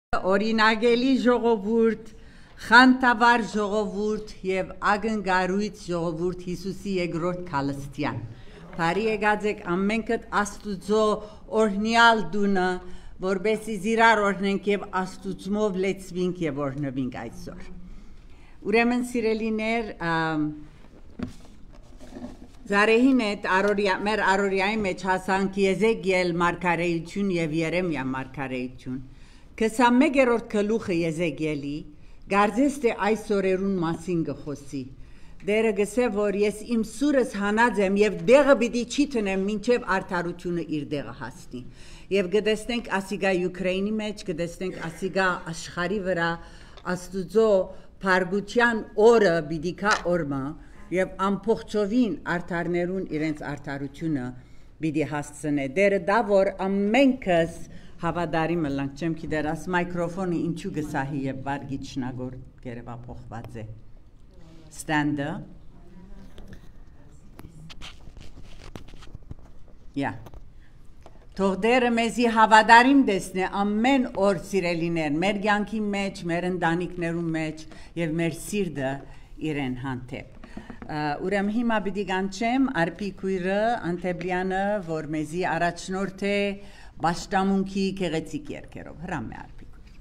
Օրինագելի ժողովուրդ, խանդավառ ժողովուրդ եւ ակնկալույց ժողովուրդ Հիսուսի երկրորդ քալստյան։ Բարի եկած եք ամենքդ Աստուծո օրհնյալ դունը, որբեսի զիրար օրհնենք եւ Աստուծմով լեցվինք եւ օրհնվինք այսօր։ Ուրեմն սիրելիներ, Զարեհին հետ մեր առօրյայի մեջ հասանք Եզեկիել մարգարեություն եւ Երեմիա մարգարեություն։ 21-րդ գլուխը Եզեկիելի գարձես թե այս օրերուն մասին գխոսի։ Դերը գսե որ ես իմ սուրս հանած եմ եւ դեղը պիտի չի տնեմ մինչեւ արդարությունը իր դեղը հասնի։ Եվ գտեսնենք ասիգա Ուկրաինի մեջ, գտեսնենք ասիգա աշխարհի վրա Աստուծո փարգության օրը պիտի կա օրմա եւ ամբողջովին արդարներուն իրենց արդարությունը պիտի հասցնե։ Դերը դա որ ամենքս հավադարի մլանք չեմ գիտեր աս մայկրոֆոնը ինչու գսահի եւ վարգիչնագոր գերեվա փոխված է ստանդը Թող դերը մեզի հավադարին դեսնե ամեն օր սիրելիներ մեր կյանքի մեջ, մեր ընտանիքներում մեջ եւ մեր սիրտը իրեն հանդեպ Ուրեմն հիմա պիտի կանչեմ Արփի քույրը Անտեբլյանը որ մեզի առաջնորդ է Բաշտամունքի գեղեցիկ երկերով հրամ է Արփի քույր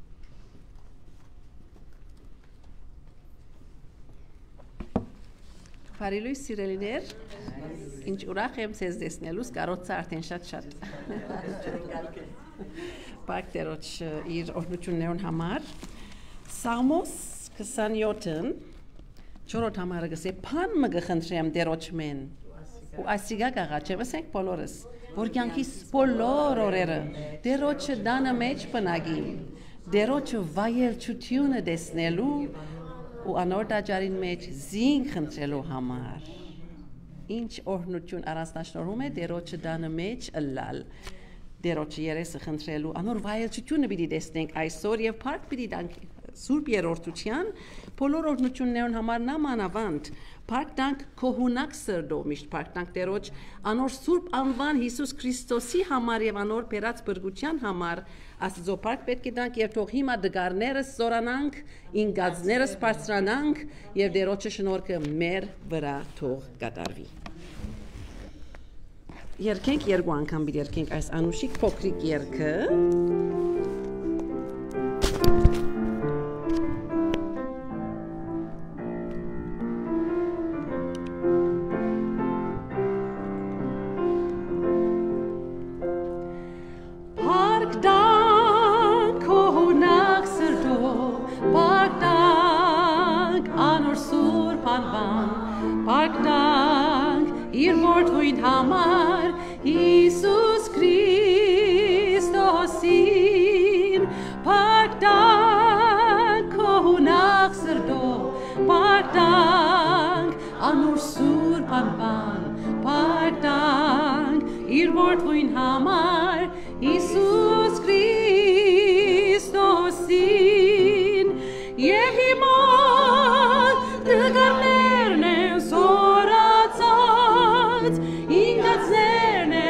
Բարելույս սիրելիներ ինչ ուրախ եմ ձեզ տեսնելուց կարոցը արդեն շատ Պարտերոջ իր օրհնություններուն համար Սաղմոս 27-ն չորրորդ համարը գսե փան մը գխնդրեմ դերոջմեն ու ասիգա գաղաչեմ ասենք բոլորս որ կյանքիս բոլոր օրերը դերոջը դանը մեջ բնագին դերոջը վայելչությունը դեսնելու ու անոր դաջարին մեջ զինք խնդրելու համար ինչ օրհնություն առանձնաշնորհում է դերոջը դանը մեջ ըլլալ դերոջը երեսը խնդրելու անոր վայելչությունը պիտի տեսնենք այսօր եւ փառք պիտի տանք Սուրբ Երորդության բոլոր օրհնություններուն համար նամանավանդ փառք տանք քոհունակ սրդով միշտ փառք տանք Տերոջ անոր Սուրբ անվան Հիսուս Քրիստոսի համար եւ անոր բերած բրգության համար Աստծո փառք պետք է տանք եւ թող հիմա դգարներս զորանանք ինգածներս բարձրանանք եւ Տերոջը շնորհքը մեր վրա թող կատարվի Երկենք երկու անգամ պիտի երկենք այս անուշիկ փոքրիկ երգը Iisus Christosin Pagdank kohunak serdo Pagdank anur sur panvan Pagdank Wort vuin hamar Iisus Christosin Yehimal Degarnerne soratzat Ingatzerne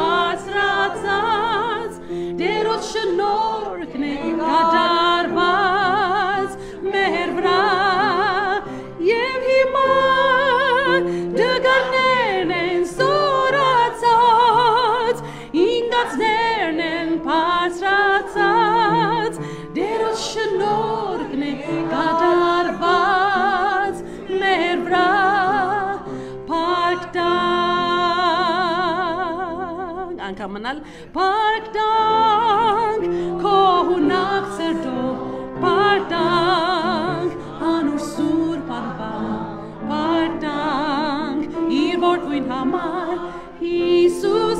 Շնորհքն է կատարված մեր վրա եւ հիմա դգարներն են սորացած ինգածներն են բարձրացած դերոջ շնորհքն է կատարված մեր վրա Անկամանալ Պարտանք Կողունակ սրտով Պարտանք Անուր սուրբ անվան Պարտանք Իր որդուն համար Հիսուս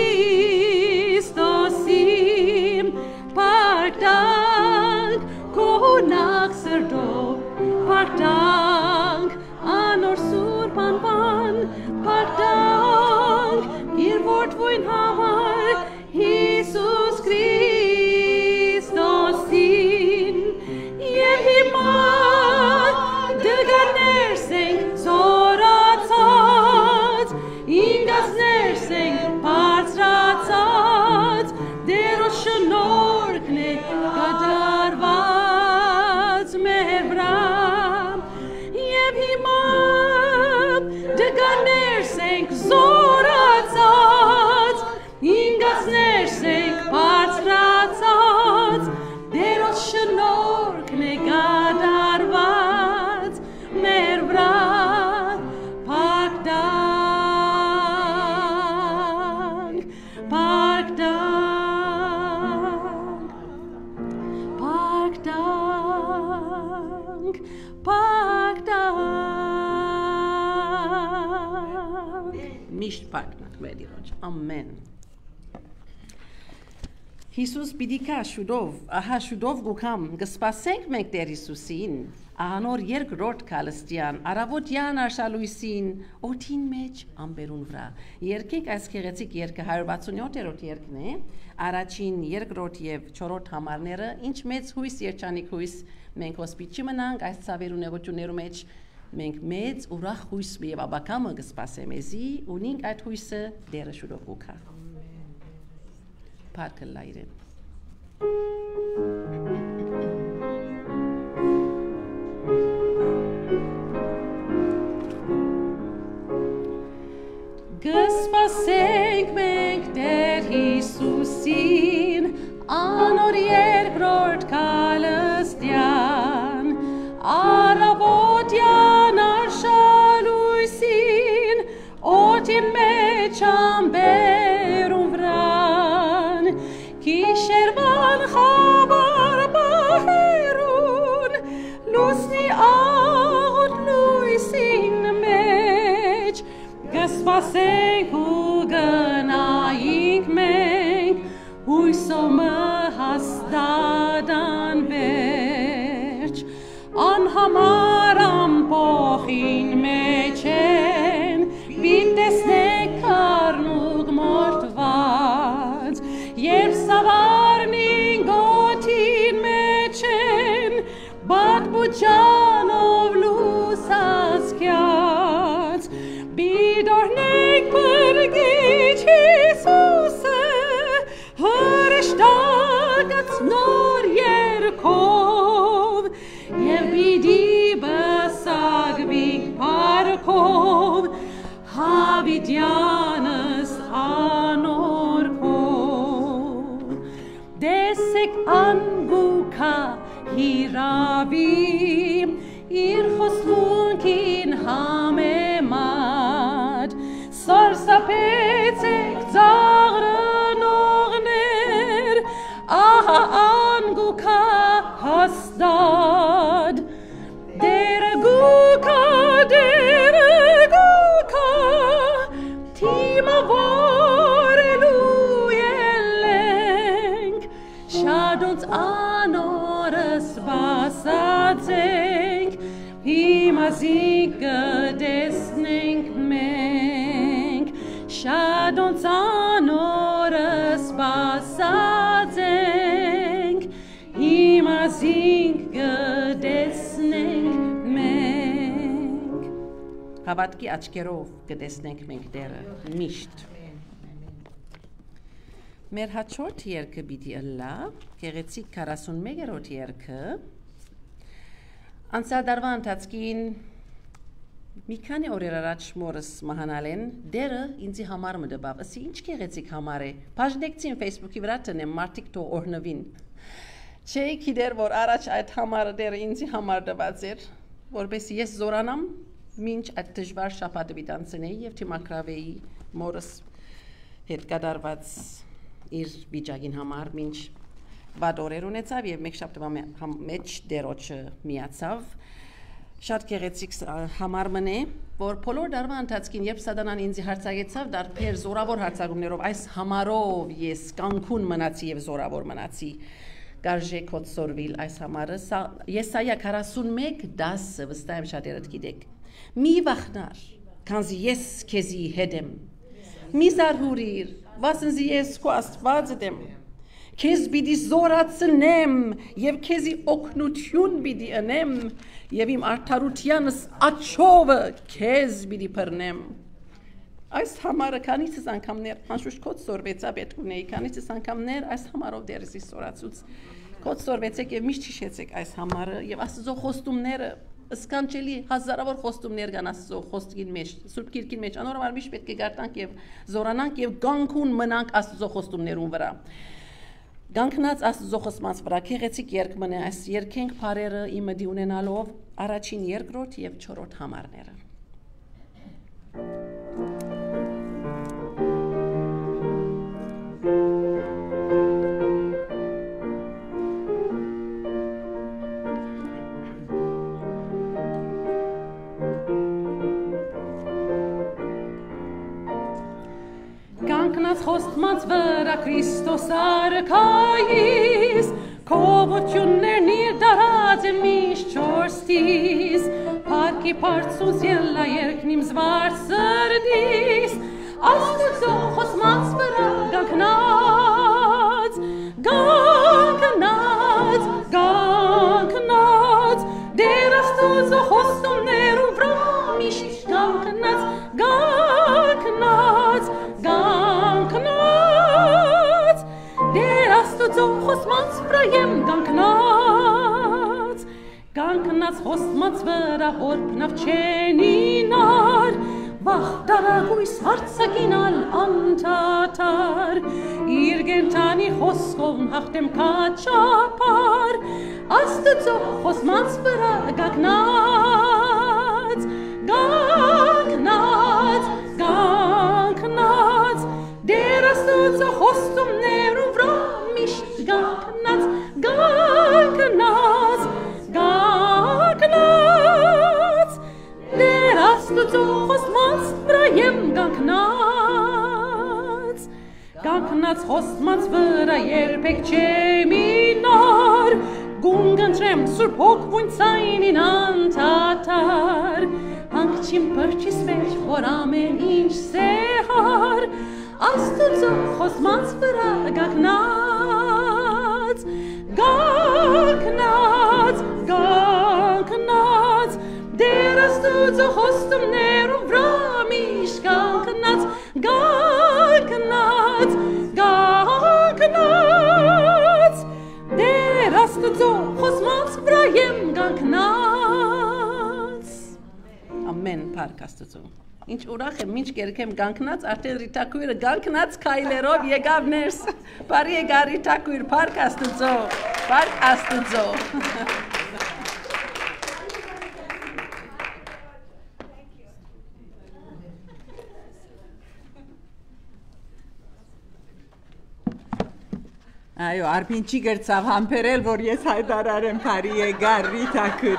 Քրիստոսին Պարտանք Կողունակ սրտով Պարտանք Անուր սուրբ անվան Պարտանք Իր որդուն համար Հիսուս Քրիստոսին եւ հիմա դգարներս ենք զորացած ինգածներս ենք բարձրացած դերոջ շնորհքն է կատարված պակնակ միշտ պակնակ մեր Տիրոջ ամեն Հիսուս պիտի կա շուտով, ահա շուտով գուքամ, կսպասենք մենք Տեր Հիսուսին, ահանոր երկրորդ կալստյան, արավոտյան արշալույսին, օդին մեջ ամբերուն վրա։ Երկենք այս գեղեցիկ երկը 167-րդ երկն է, առաջին, երկրորդ եւ չորրորդ համարները, ինչ մեծ հույս երջանիկ հույս մենք ոսպիտ չմնանք այս ցավերու նեղություններու մեջ, մենք մեծ ուրախ հույս եւ աբակամը կսպասեմ էզի, ունենք այդ հույսը Տերը շուտով գուքա։ Parkı Layren. Gespasենք մենք Տեր Հիսուսին, անոր երկրորդ կալստյան, արավոտյան արշալույսին, օդին մեջ ամբերուն վրան, Kişervan xabar bahirun, Lusni ağut luisin meç, Gespasենք u gânayink menk, Uysomı hastadan verç, Anhamaram pochin meçen, Bindesnek karnug mortvad, Երբ սավարնին գոթին մեջ են, բատբուջանով լուսած կյաց, բիդորնենք պրգիչ Հիսուսը, հրշտակած նոր երկով, և բիդի բսագվիկ պարքով, հավիդյանս անոր Desek anguka hiravi ir khoslunkin hamemad Sarsapetsek zagrnogner Aha anguka hastad Dere guka Tima Schad uns anores Wasserzenk, Hima siege desnink menk. Schad uns anores Wasserzenk, Hima siege desnink menk. Havatki achkerov gedesnink menk dere misht. Մեր հաջորդ երկը պիտի ըլլա, գեղեցիկ 41-րդ երկը, անցյալ դարվա ընթացքին մի քանի օրեր առաջ մորս մահանալ են, դերը ինձի համար մդբավ, ասի ինչ գեղեցիկ համար է, բաժնեկցին Facebook-ի վրա տնեմ, մարդիկ թող օրնվին, չէի գիտեր, որ առաջ այդ համարը դերը ինձի համար դված էր, որպես ես զորանամ, մինչ այդ դժվար շաբաթը պիտանցնեի և թիմակրավեի մորս հետ կատարված իր վիճակին համար մինչ վատ օրեր ունեցավ և մեկ շաբթվա մեջ դերոջը միացավ շատ գեղեցիկ համար մնե որ բոլոր դարվա ընթացքին երբ սատանան ինձ հարձակեցավ դարբեր զորավոր հարձակումներով այս համարով ես կանգուն մնացի և զորավոր մնացի գարժե կոծորվիլ այս համարը Եսայա 41 10 վստահ եմ շատերդ գիտեք մի վախնար քանզի ես քեզի հետ եմ մի զարհուրիր Վասնզի ես քո Աստվածդ եմ, քեզ պիտի զորացնեմ և քեզի օգնություն պիտի ընեմ և իմ արդարությանս աչովը քեզ պիտի բռնեմ։ Այս համարը քանիցս անգամներ անշուշտ կոծորվեցա պետք ունեի, քանիցս անգամներ այս համարով դերսի սորացուց կոծորվեցեք և միշտ հիշեցեք այս համարը և Աստծո խոստումները Սկանչելի հազարավոր խոստումներ կան Աստծո խոստին մեջ, Սուրբ Գիրքին մեջ, անորոշ միշտ պետք է գարտանք եւ զորանանք եւ գանքուն մնանք Աստծո խոստումներուն վրա։ Գանքնած Աստծո խոստումած վրա գեղեցիկ երգ մնա, այս երգենք բարերը իմը դի ունենալով առաջին, երկրորդ եւ չորրորդ համարները։ խոստմած վրա Քրիստոս արքայիս Քովություններն իր դարած են միշտ չորստիս Պարկի պարծուս ելա երկնիմ զվար սրդիս Աստուծո խոստմած վրա գանքնած Գանքնած, գանքնած Դեր Աստուծո խոստումներու վրա միշտ գանքնած Գանքնած, գանքնած Դեր Աստուծո խոստմած վրա եմ գանքնած Գանքնած խոստմած վրա հորպնավ չենինար Վախ դարագույս հարցակինալ անտատար Իր գենտանի խոսքով հաղթեմ կաչապար Աստծո խոստմած վրա գանքնած Գանքնած, գանքնած Դեր Աստծո խոստումներու վրա միշտ գանքնած Գանքնած, գանքնած Դեր Աստծո խոստմած վրա եմ գանքնած Գանքնած խոստմած վրա երբեք չեմ ինար Գունգընտրեմ Սուրբ Հոգվույն ցայնին անտատար Հանգչիմ պրջիս մեջ որ ամեն ինչ սեհար Աստծո խոստմած վրա գանքնած Գանքնած, գանքնած Դեր Աստծո խոստումներու վրա միշտ գանքնած Գանքնած, գանքնած Դեր Աստծո խոստմած վրա եմ գանքնած Ամեն փառք Աստծո Ինչ ուրախ եմ, ինչ կերքեմ գանքնած, արդեն Ռիտակույրը գանքնած քայլերով եկավ ներս Բարի եկա Ռիտակույր, փառք Աստծո, փառք Աստծո Այո, Արփին չի գրծավ համբերել, որ ես հայտարար եմ Փարի եկար Ռիտակույր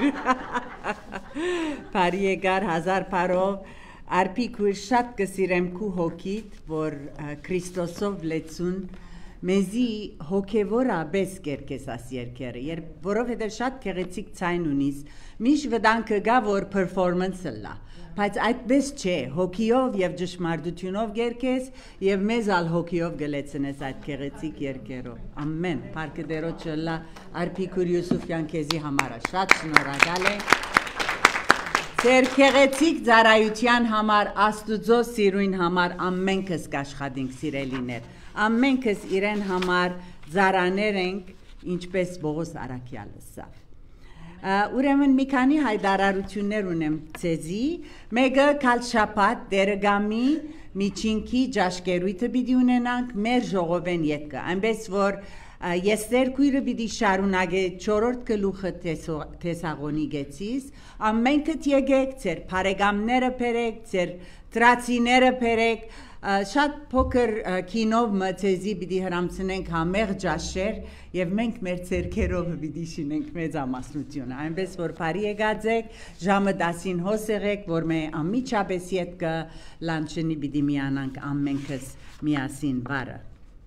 Փարի եկար հազար փարով Արփի քույր շատ կսիրեմ քու հոգիդ, որ Քրիստոսով լեցուն մեզի հոգևորաբես կերկես աս երկերը, որովհետև շատ գեղեցիկ ցայն ունիս, միշտ վտանգը գա, որ performance-ը լա, բայց այդպես չէ, հոգիով եւ ճշմարտությունով կերկես եւ մեզ ալ հոգիով գլեցնես այդ գեղեցիկ երկերով, ամեն, փառքը Տերոջը լա, Արփի քույր Յուսուֆյան քեզի համարը, շատ շնորհակալ եմ Ձեր գեղեցիկ ծառայության համար, Աստուծո սիրույն համար ամենքս կաշխատենք սիրելիներ, ամենքս իրեն համար ծառաներ ենք, ինչպես Բողոս Արաքյալը սա։ Ուրեմն մի քանի հայտարարություններ ունեմ ցեզի, մեկը քալշապատ դերգամի միջինքի ճաշկերույթը պիտի ունենանք մեր ժողովեն ետքը, այնպես որ Եստեր քույրը պիտի շարունակե 4-րդ գլուխը Թեսաղոնիկեցիս, ամենքդ եկեք, ձեր բարեկամները բերեք, ձեր տրացիները բերեք, շատ փոքր կինով մցեզի պիտի հրամցնենք համեղ ջաշեր եւ մենք մեր ցերքերով պիտի շինենք մեծամասնությունը, այնպես որ բարի եկած եք, ժամը 10-ին հոս եղեք, որ մենք ամիջապես ետքը լանչնի պիտի միանանք ամենքս միասին վարը։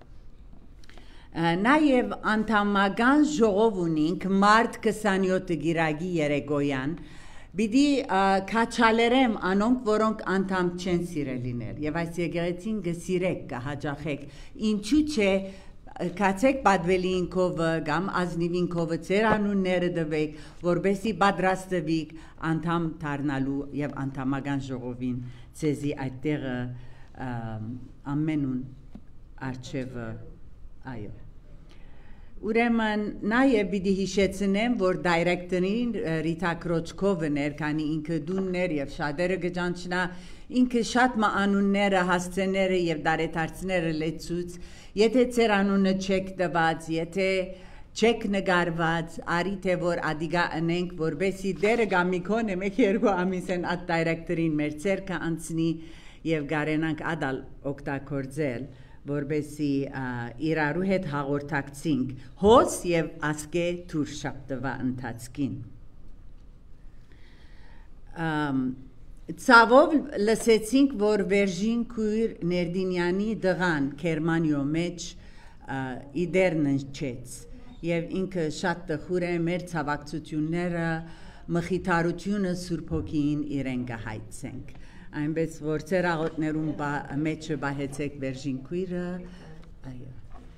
Նաև անդամական ժողով ունենք մարտ 27 գիրագի երեկոյան Բիդի քաչալերեմ անոնք, որոնք անդամ չեն սիրելիներ եւ այս եկեղեցին գսիրեք, կհաջախեք ինչու՞ չէ կացեք պատվելինքովը կամ ազնիվինքովը ձեր անունները դվեք, որբեսի պատրաստվեք անդամ դառնալու եւ անդամական ժողովին ցեզի այդտեղը ամենուն արչեվը այո Ուրեմն նաև պիտի հիշեցնեմ, որ դայրեկտորին Ռիտա Կրոչկովն էր, քանի ինքը դուններ եւ շատերը գճանչնա, ինքը շատ մանունները, հասցեները եւ դարեթարցները լեցուց, եթե ձեր անունը չեք տված, եթե չեք նկարված, արի թե որ ադիգա ընենք, որբեսի դերը գամիկոն է, մեկ երկու ամիսեն այդ դայրեկտորին մեր ցերկը անցնի եւ գարենանք ադալ օգտագործել որբեսի իրարու հետ հաղորդակցինք հոս եւ ասկե թուր շաբթվա ընթացքին Ցավով լսեցինք, որ Վերժին քույր Ներդինյանի դղան Գերմանիո մեջ իդերն ընչեց եւ ինքը շատ տխուր է մեր ցավակցությունները մխիթարությունը Սուրբ Հոգին իրեն կհայցենք այնպես որ ծեր աղոտներում մեջը բահեցեք Վերժին քույրը այո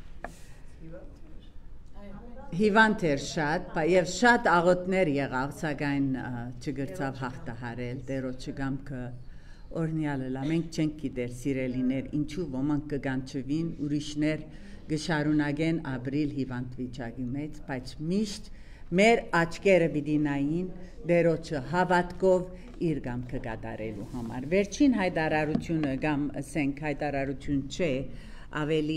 հիվանդ էր շատ, եւ շատ աղոտներ եղավ, սակայն չգրծավ հաղթահարել, Տերոջը գամքը օրհնյալը լա, մենք չենք գիտեր սիրելիներ, ինչու ոմանք կգանչվին, ուրիշներ կշարունակեն ապրիլ հիվանդ վիճակի մեջ, բայց միշտ մեր աչքերը պիտի նային Տերոջը հավատքով իր գամքը կատարելու համար։ Վերջին հայտարարությունը կամ ասենք հայտարարություն չէ, ավելի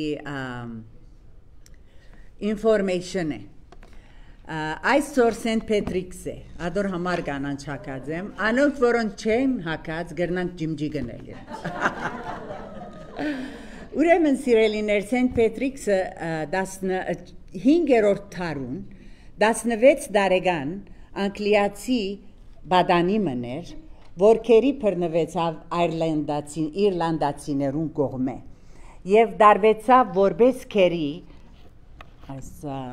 information է այսօր Սենտ Պետրիկս է ադոր համար կանանչ հակած եմ անոնք որոնք չեն հակած գրնանք ջիմջի գնել ուրեմն սիրելիներ Սենտ Պետրիկսը 5-րդ դարուն 16 տարեկան անգլիացի բադանի մներ որ քերի բռնվեցավ իռլանդացիներուն կողմէ եւ դարվեցավ որպես քերի այս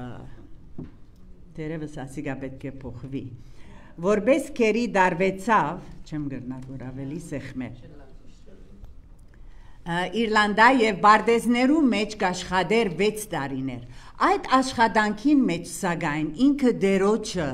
դերևս ասիգա պետք է փոխվի որպես քերի դարվեցավ չեմ գրնալ որ ավելի սեղմել Իռլանդա եւ Բարդեզներու մեջ կաշխատեր 6 տարիներ այդ աշխատանքին մեջ սակայն ինքը դերոջը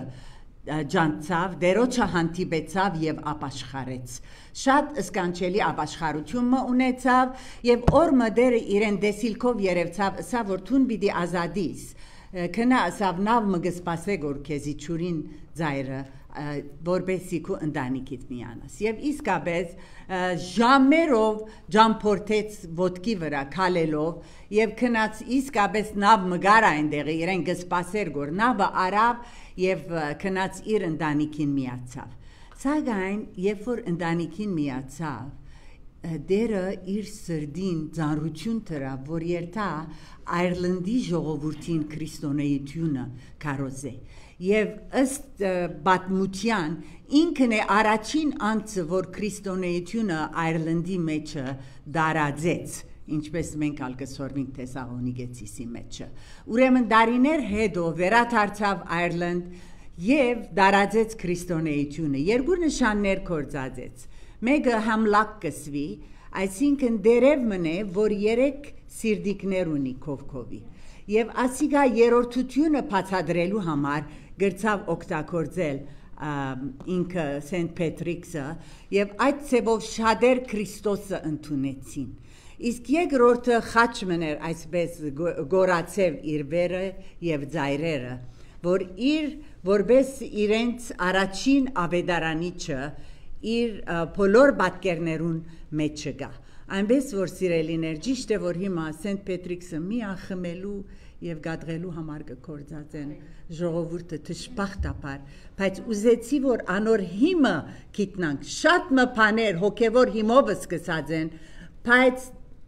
ջանցավ դերոջը հանդիպեցավ եւ ապաշխարեց շատ սկանչելի ապաշխարություն ունեցավ եւ օրը դերը իրեն դեսիլքով երևցավ ասա որ թուն պիտի ազատիս քնա ասավ նավ մը սպասե որ քեզի ճուրին ծայրը որբեսի քու ընտանիքիդ միանաս եւ իսկապես ժամերով ջամփորտեց ոտքի վրա քալելով եւ քնած իսկապես նավ մգար այնտեղը իրեն կսպասեր որ նավը արավ եւ քնած իր ընտանիքին միացավ սակայն երբ որ ընտանիքին միացավ դերը իր սրդին ծանրություն դրավ որ երթա Այրլանդի ժողովրդին քրիստոնեությունը կարոզե եւ ըստ պատմության ինքն է առաջին անձը որ քրիստոնեությունը Այրլանդի մեջը դարաձեց ինչպես մենք ալկսորվինք Թեսաղոնիկեցիսի մեջը ուրեմն դարիներ հետո վերադարձավ Այրլանդ եւ դարաձեց քրիստոնեությունը երկու նշաններ կործածեց մեկը համլակ կսվի այսինքն դերև մնե որ 3 սիրդիկներ ունի կովկովի եւ ասիգա երրորդությունը բացադրելու համար գրծավ օգտագործել ինքը Սենտ Պետրիկսը եւ այդ ցեվով շատեր Քրիստոսը ընդունեցին իսկ երկրորդը խաչ մներ այսպես գորացև իր վերը եւ ծայրերը որ որպես իրենց առաջին ավետարանիչը իր բոլոր պատկերներուն մեջ գա այնպես որ սիրելիներ ճիշտ է որ հիմա Սենտ Պետրիկսը մի ախմելու եւ գադղելու համար կկործածեն ժողովուրդը թշպախտապար բայց ուզեցի որ անոր հիմը գիտնանք շատ մփաներ հոգեվոր հիմով սկսած են բայց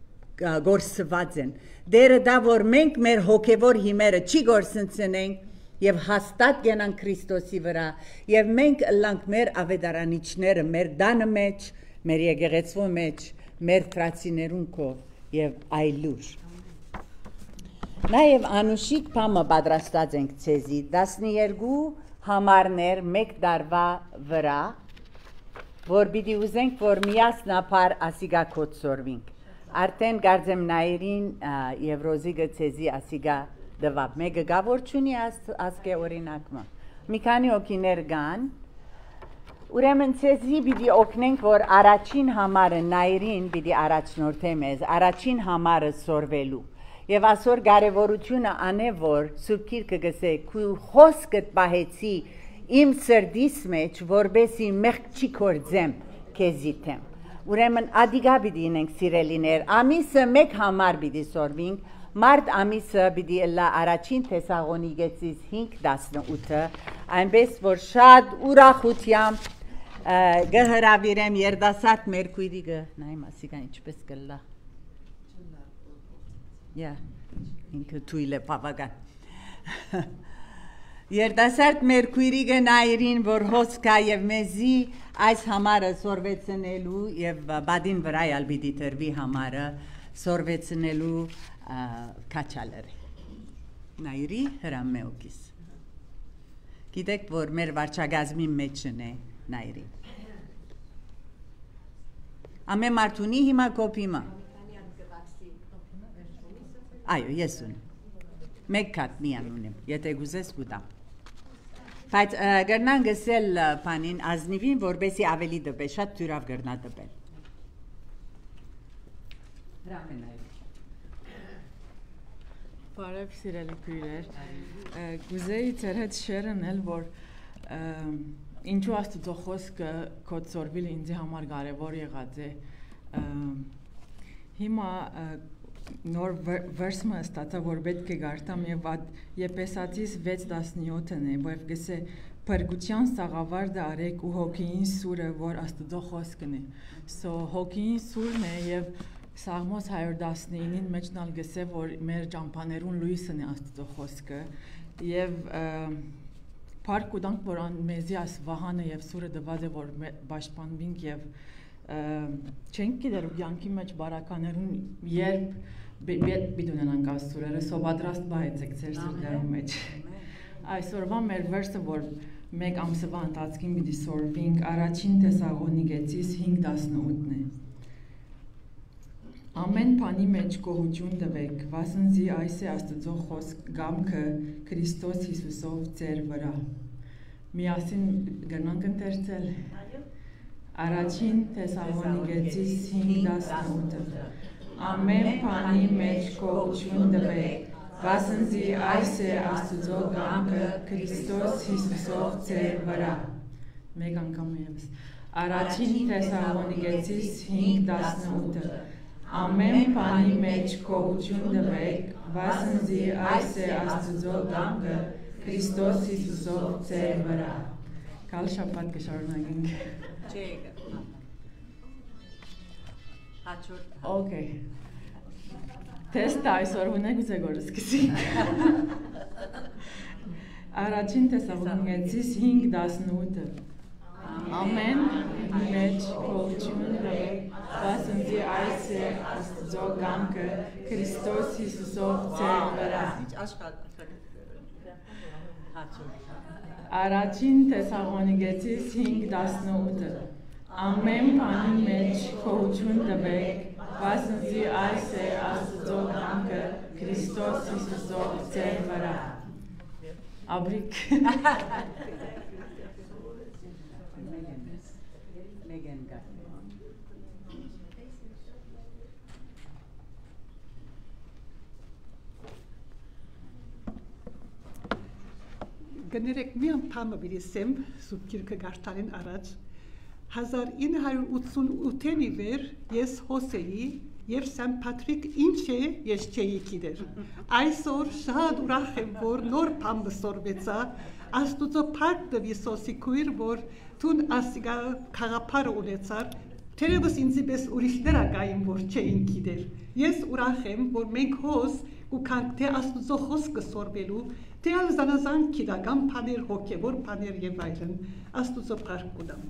գործված են դերը դա որ մենք մեր հոգեվոր հիմերը չի գործընծնենք եւ հաստատ գնանք Քրիստոսի վրա եւ մենք ըլլանք մեր ավետարանիչները մեր դանը մեջ մեր եկեղեցու մեջ մեր տրացիներուն կով եւ այլուր նաեւ անուշիկ բամը պատրաստած ենք ցեզի 12 համարներ մեկ դարվա վրա որ պիտի ուզենք որ միասնապար ասիգա կոծորվինք արդեն գարձեմ նայրին եւ ռոզիգը ցեզի ասիգա դվապ մեկը գավոր չունի ասկե օրինակը մի քանի օքիներ կան ուրեմն ցեզի պիտի օգնենք որ առաջին համարը նայրին պիտի առաջնորդե մեզ առաջին համարը սորվելու եւ ասոր կարեւորությունը անե որ Սուրբ Գիրքը գսե քու խոսքդ բահեցի իմ սրդիս մեջ որբեսի մեղք չի կործեմ քեզիթեմ ուրեմն ադիգա պիտի ինենք սիրելիներ ամիսը մեկ համար պիտի սորվինք մարտ ամիսը պիտի լա առաջին Թեսաղոնիկեցիս 5:18 այնպես որ շատ ուրախությամբ գհրավիրեմ երդասարդ Մերկուրիգը նայ մասիկա ինչպես կլա ինքը թույլ է բավական Երդասարդ Մերկուրիը նայրին, որ հոսքա եւ մեզի այս համարը սորվեցնելու եւ բադին վրա ալբիդի տրվի համարը սորվեցնելու կաչալերը։ Նայրի հրամեոկիս։ Գիտեք, որ մեր վարչագազմի մեջն է նայրի։ Ամեն մարդունի հիմա կոպիմա։ Այո, ես ունեմ։ Մեկ կատ միան ունեմ, եթե գուզես գուտամ։ Բայց գրնան գսել պանին ազնիվին, որբեսի ավելի դպե, շատ թյուրավ գրնա դպել։ Բարև սիրելի քույրեր, գուզեի ձեր հետ շերն էլ, որ ինչու Աստծո խոսքը կոծորվիլ ինձի համար կարևոր եղած է։ Հիմա նոր վերսմը ստացա, որ պետք է գարտամ եւ Եփեսացիս 6:17-ն է, որ գսե փրկության սաղավարտը արեք ու հոգին սուրը, որ Աստծո խոսքն է։ So հոգին սուրն է եւ Սաղմոս 119-ին մեջնալ գսե, որ մեր ճամփաներուն լույսն է Աստծո խոսքը եւ Փառք ուտանք, որ մեզի աս վահանը եւ սուրը դված է, որ պաշտպանվենք եւ չենք գիտեր յանքի մեջ բարականերուն երբ բիդունենանք աստուրերը սոբադրաստ բայեցեք ձեր սրտերում մեջ այսօրվա մեր վերսը որ մեկ ամսվա ընթացքին պիտի սորվենք առաջին Թեսաղոնիկեցիս 5:18-ն է ամեն բանի մեջ գոհություն տվեք վասնզի այս է Աստծո խոսք գամքը Քրիստոս Հիսուսով ձեր վրա միասին գնանք ընթերցել Առաջին Թեսաղոնիկեցիս 5:18 Ամեն բանի մեջ գոհություն տվեք, վասնզի այս է Աստծո գամքը Քրիստոս Հիսուսով ձեր վրա։ Մեկ անգամ ևս։ Առաջին Թեսաղոնիկեցիս 5:18 Ամեն բանի մեջ գոհություն տվեք, վասնզի այս է Աստծո գամքը Քրիստոս Հիսուսով ձեր վրա։ Կալ շաբաթ կշարունակենք։ Okay. Տեստը այսօր ունեք ուզե գոր սկսի։ Առաջին Թեսաղոնիկեցիս 5:18 Ամեն մեջ գոհություն տվեք, վասնզի այս է Աստծո գամքը Քրիստոս Հիսուսով ձեր վրա։ Առաջին Թեսաղոնիկեցիս 5:18 Ամեն բանի մեջ գոհություն տվեք, վասնզի այս է Աստծո գամքը Քրիստոս Հիսուսով ձեր վրա։ Աբրիկ։ Գներեք մի անգամ բերիսեմ սուրբ գիրքը գարտալին առաջ 1988-ի վեր ես հոսեի եւ Սան Պատրիկ ինչ է ես չէի գիտեր այսօր շատ ուրախ եմ որ նոր բան սորվեցա Աստուծո փառք տվի սոսիկույր որ տուն ասիգա խաղապար ունեցար թերևս ինձի պես ուրիշները կային որ չէին գիտեր ես ուրախ եմ որ մենք հոս ու կանք թե Աստուծո խոսքը սորվելու թե ազանազան քիդական բաներ հոգեվոր բաներ եւ այլն Աստուծո փառք ունեմ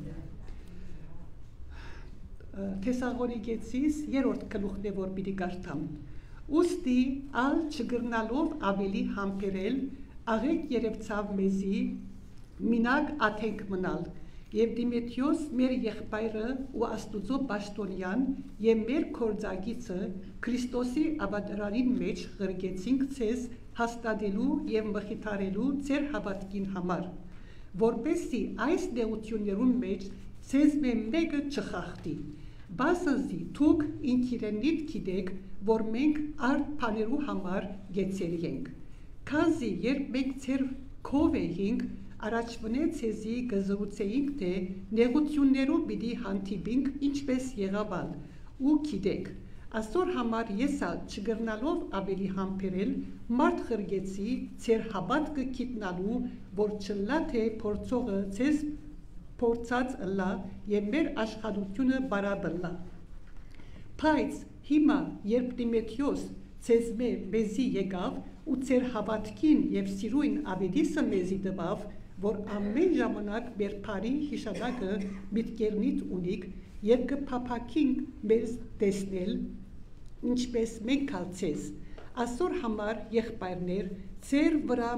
Թեսաղոնիկեցիս երրորդ գլուխն է որ պիտի կարդամ ուստի ալ չգրնալով ավելի համբերել աղեկ երևցավ մեզի մինակ աթենք մնալ եւ Դիմեթրիոս մեր եղբայրը ու Աստուծո պաշտոնյան եւ մեր կորձագիցը Քրիստոսի ավատարին մեջ ղրգեցինք ցեզ հաստատելու եւ մխիթարելու ձեր հավատքին համար որպեսզի այս նեղություններուն մեջ ցեզ մեկը չխախտի Բասզի թուք ինքիրենիդ գիտեք, որ մենք արդ բաներու համար գեցել ենք։ Քանզի երբ մենք ձեր քով էինք, առաջվնե ցեզի գզրուցեինք, թե նեղություններով պիտի հանդիպենք ինչպես եղավալ, ու գիտեք, այսօր համար եսա չգրնալով ավելի համբերել, մարդ խրգեցի ձեր հավատքը գիտնալու, որ չլա թե փորձողը ցեզ փորձած ըլլա եւ մեր աշխատությունը բարաբլա։ Բայց հիմա երբ Դիմեթրիոս ցեզմե մեզի եկավ ու ծեր հավատքին եւ սիրույն ավետիսը մեզի տվավ, որ ամեն ժամանակ մեր բարի հիշադակը միտքերնից ունիք եւ կփափակինք մեզ տեսնել, ինչպես մենք ալցես, ասոր համար եղբայրներ, ծեր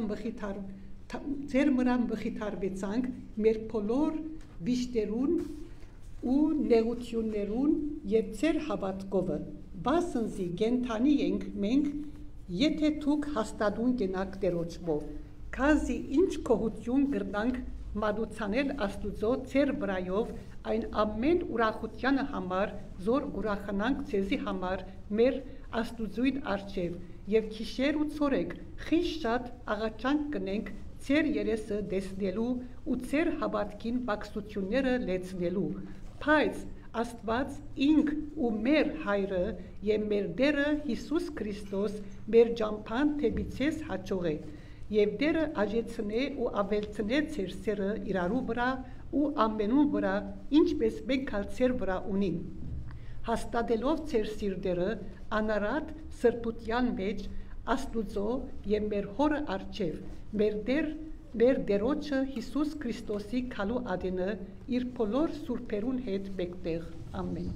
վրա մխիթարվեցանք մեր բոլոր վիշտերուն ու նեղություններուն եւ ծեր հավատքովը, բասնզի գենթանի ենք մենք, եթե դուք հաստատուն գնաք Տերոջով, քազի ինչ կողություն գրնանք մատուցանել Աստուծո ծեր վրայով այն ամեն ուրախությանը համար, զոր ուրախանանք ցեզի համար մեր Աստուծույն առջև եւ քիշեր ու ցորեկ խիստ շատ աղաչանք կնենք ծեր երեսը դեսնելու ու ծեր հավատքին բացությունները լեցնելու, բայց Աստված ինք ու մեր հայրը եւ մեր Տերը Հիսուս Քրիստոս մեր ջամփան թեբիցես հաճող է եւ Տերը աջեցնե ու ավելցնե ծեր սերը իրարու վրա ու ամենուն վրա ինչպես մենք ծեր վրա ունենք հաստատելով ծեր սիրտերը անարատ սրբության մեջ Աստուծո եւ մեր հորը առջև մեր Տերոջը Հիսուս Քրիստոսի քալու ադենը իր բոլոր սուրբերուն հետ մեկտեղ ամեն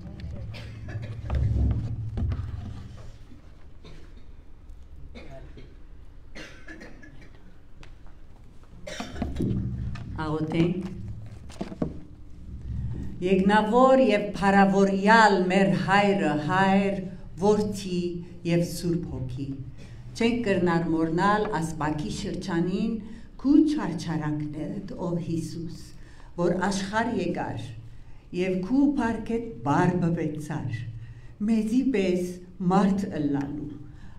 Աղոթենք Եգնավոր եւ փարավորյալ մեր հայրը հայր որդի եւ սուրբ հոգի չենք կրնար մորնալ ասպակի շրջանին քու չարչարանքներդ ով Հիսուս որ աշխարհ եկար եւ քու парքետ բարբվեցար մեզի պես մարդ ըլլալու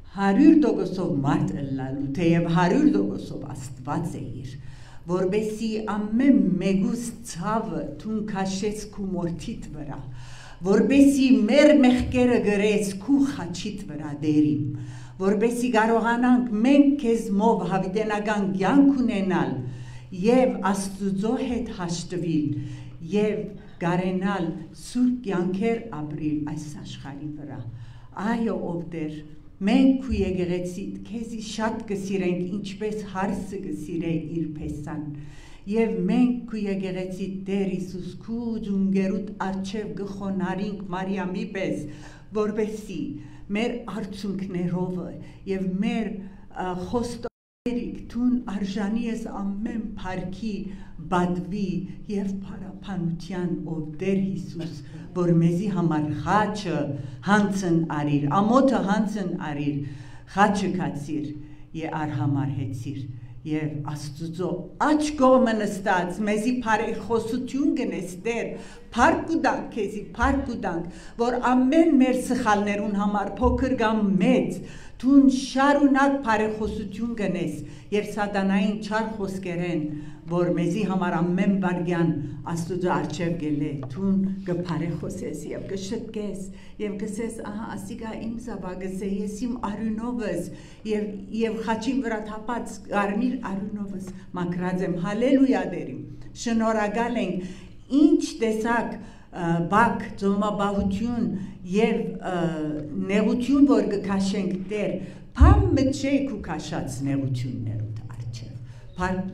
100% մարդ ըլլալու թեև 100% Աստված է իր որբեսի ամեն մեկուս ցավը թուն քաշեց քու մորթիդ վրա որբեսի մեր մեղքերը գրեց քու խաչիդ վրա դերիմ որբեսի կարողանանք մենք քեզ մով հավիտենական կյանք ունենալ եւ Աստուծո հետ հաշտվել եւ կարենալ սուրբ կյանքեր ապրիլ այս աշխարհի վրա այո ով Տեր մենք քու եկեղեցիդ քեզի շատ կսիրենք ինչպես հարսը կսիրե իր փեսան եւ մենք քու եկեղեցիդ Տեր Հիսուս քու ջունգերուտ արչեւ գխոնարինք Մարիամի պես որբեսի մեր արցունքներով եւ մեր խոստովաներիք թուն արժանի ես ամեն փարքի բադվի եւ փարապանության ով Տեր Հիսուս որ մեզի համար խաչը հանցն արիր ամոթը հանցն արիր խաչը կացիր եւ արհամար հեցիր եւ Աստուծո աչ կողմը նստած մեզի բարեխոսություն գնես Տեր փառք ու դանք քեզի փառք ու դանք որ ամեն մեր սխալներուն համար փոքր կամ մեծ Թուն շարունակ բարեխոսություն գնես եւ սատանային չար խոսքերեն որ մեզի համար ամեն վարյան Աստուծո առջև գելե թուն կբարեխոսես եւ կշտկես եւ կսես ահա ասիկա իմ զավակս է ես իմ արյունովս եւ խաչին վրա թափած կարմիր արյունովս մակրած եմ հալելույա դերիմ շնորհակալ ենք ինչ տեսակ բակ ծոմաբահություն եւ նեղություն որ կքաշենք Տեր փամ մտչեք ու քաշած նեղություններուդ արչեւ փառք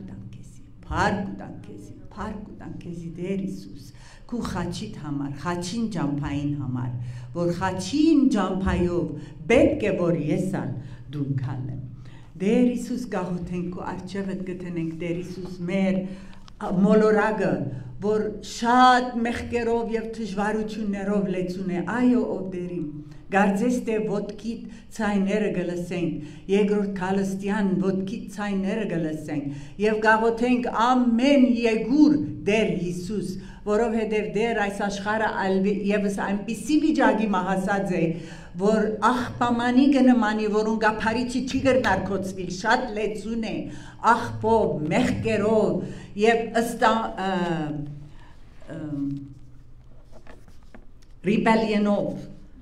ու դանքեզի Տեր Հիսուս քու խաչիդ համար խաչին ջամփային համար որ խաչին ջամփայով պետք է որ եսալ դուն քալեմ Տեր Հիսուս գահոթենք ու արչեւդ գտնենք Տեր Հիսուս մեր մոլորակը որ շատ մեղքերով եւ դժվարություններով լեցուն է այո ով Տերիմ Գարձես թե ոտքիդ ցայները գլսենք, երկրորդ քալստյան ոտքիդ ցայները գլսենք եւ գաղոթենք ամեն եգուր Տեր Հիսուս, որովհետեւ Տեր այս աշխարհը եւս այնպիսի վիճակի մահասած է, որ աղբամանի գնմանի, որուն գափարիչի չի գրնարկոցվիլ, շատ լեցուն է, աղբով, մեղքերով եւ rebellionով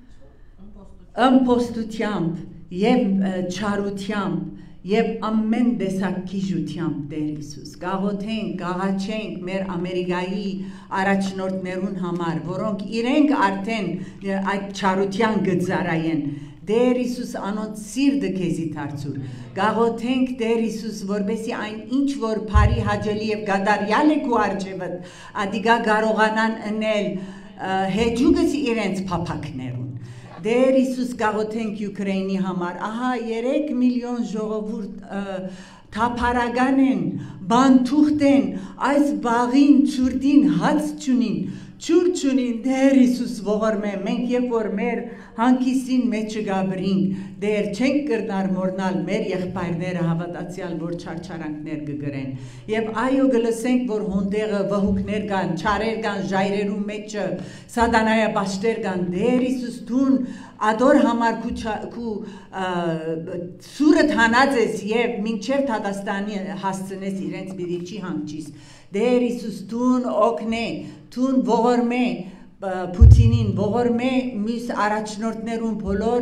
Ըմպոստությամբ եւ չարությամբ եւ ամեն տեսակ քիժությամբ Տեր Հիսուս գաղոթենք, գաղաչենք մեր Ամերիկայի առաջնորդներուն համար, որոնք իրենք արդեն այդ չարության գծարայեն Դեր Հիսուս անոնց սիրտը քեզի դարձուր գաղոթենք Դեր Հիսուս որբեսի այն ինչ որ բարի հաջելի եւ գադարյալ է քու արջևդ ադիգա կարողանան ընել հեջուգս իրենց փափակներուն Դեր Հիսուս գաղոթենք Ուկրաինի համար ահա 3 միլիոն ժողովուրդ թափարական են բանթուղթ են այս բաղին ծուրդին հաց չունին Չուր չունին Դեր Հիսուս ողորմե մենք երբ որ մեր հանգիսին մեջը գաբրինք դեր չենք կրնար մորնալ մեր եղբայրները հավատացյալ որ չարչարանքներ կգրեն եւ այո գլսենք որ հոնդեղը վհուկներ կան չարեր կան ժայրերու մեջը սատանայաբաշտեր կան Դեր Հիսուս դուն ադոր համար քու սուրը թանած ես եւ մինչեւ Թադաստանի հասցնես իրենց բիդիչի հանգչիս Դեր Հիսուս դուն օգնե Տուն ողորմե Պուտինին ողորմե մյուս առաջնորդներուն բոլոր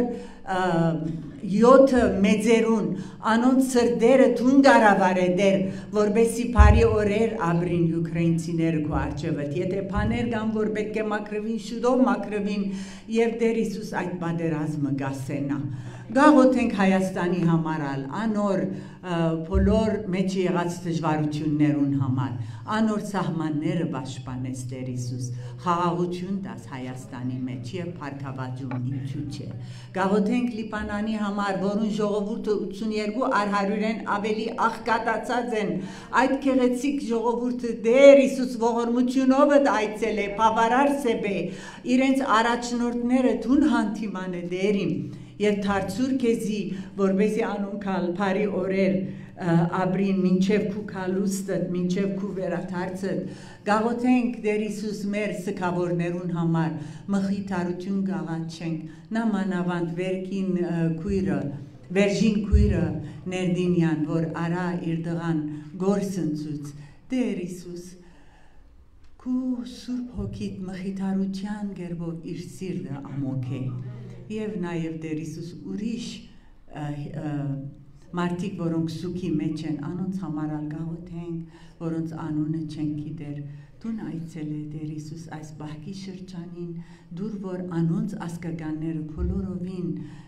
7 մեծերուն անոնց սրդերը տուն գարավարե դեր որբեսի բարի օրեր ապրին ուկրաինցիները քո արջևդ եթե բաներ կան որ պետք է մաքրվին շուտով մաքրվին եւ Դեր Հիսուս այդ պատերազմը գասենա Գաղոթենք Հայաստանի համարալ, անոր բոլոր մեջ եղած դժվարություններուն համար, անոր սահմանները պաշտպանես Տեր Հիսուս, խաղաղություն տաս Հայաստանի մեջ եւ փառքավաճում ինչու՞ չէ։ Գաղոթենք Լիբանանի համար, որուն ժողովուրդը 82 առ 100-ն ավելի աղքատացած են, այդ գեղեցիկ ժողովուրդը Տեր Հիսուս ողորմությունով այցել է, բավարար սեբե, իրենց առաջնորդները թուն հանդիման է Տերին Եվ թարցուր քեզի, որբեսի անունքալ բարի օրեր ապրին մինչև քու քալուստդ, մինչև քու վերաթարցդ, գաղոթենք Տեր Հիսուս մեր սքավորներուն համար, մխիթարություն գաղանչենք, նամանավանդ վերքին քույրը, վերջին քույրը Ներդինյան, որ արա իր դղան գործընծուց, Տեր Հիսուս, քու սուրբ հոգիտ մխիթարության գերբով իր սիրտը ամոք է, Եվ նաև Տեր Հիսուս ուրիշ մարդիկ, որոնք սուքի մեջ են, անոնց համարալ գաղոթենք, որոնց անունը չենք գիտեր, Տուն այցել է Տեր Հիսուս այս բահկի շրջանին, դուր որ անոնց ասկականները բոլորովին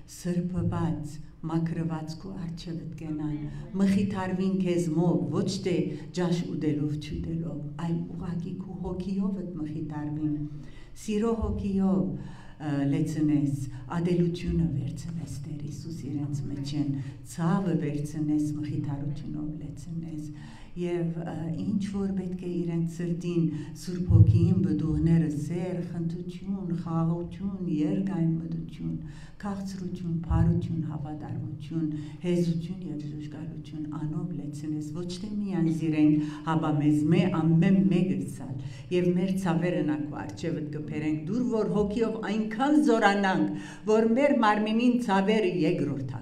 սրբված, մաքրված քո արջևդ կենան, մխիթարվին քեզ մով, ոչ թե ջաշ ուդելով չուդելով, այլ ուղղակի քո հոգիովդ մխիթարվին, սիրո հոգիով լեցնես, ադելությունը վերցնես Տեր Հիսուս իրենց մեջ են, ցավը վերցնես, մխիթարությունով լեցնես Եվ ինչ որ պետք է իրենց սրտին Սուրբ Հոգին բդուղները սեր, խնդություն, խաղաղություն, երկայն մտություն, քաղցրություն, բարություն, հավատարմություն, հեզություն եւ ժուժգալություն անով լեցնես ոչ թե միայն զիրենք, հաբա մեզ ամեն մեկը ցալ եւ մեր ցավերը նակու արջևդ կփերենք դուր որ հոգիով այնքան զորանանք, որ մեր մարմինին ցավերը երկրորդ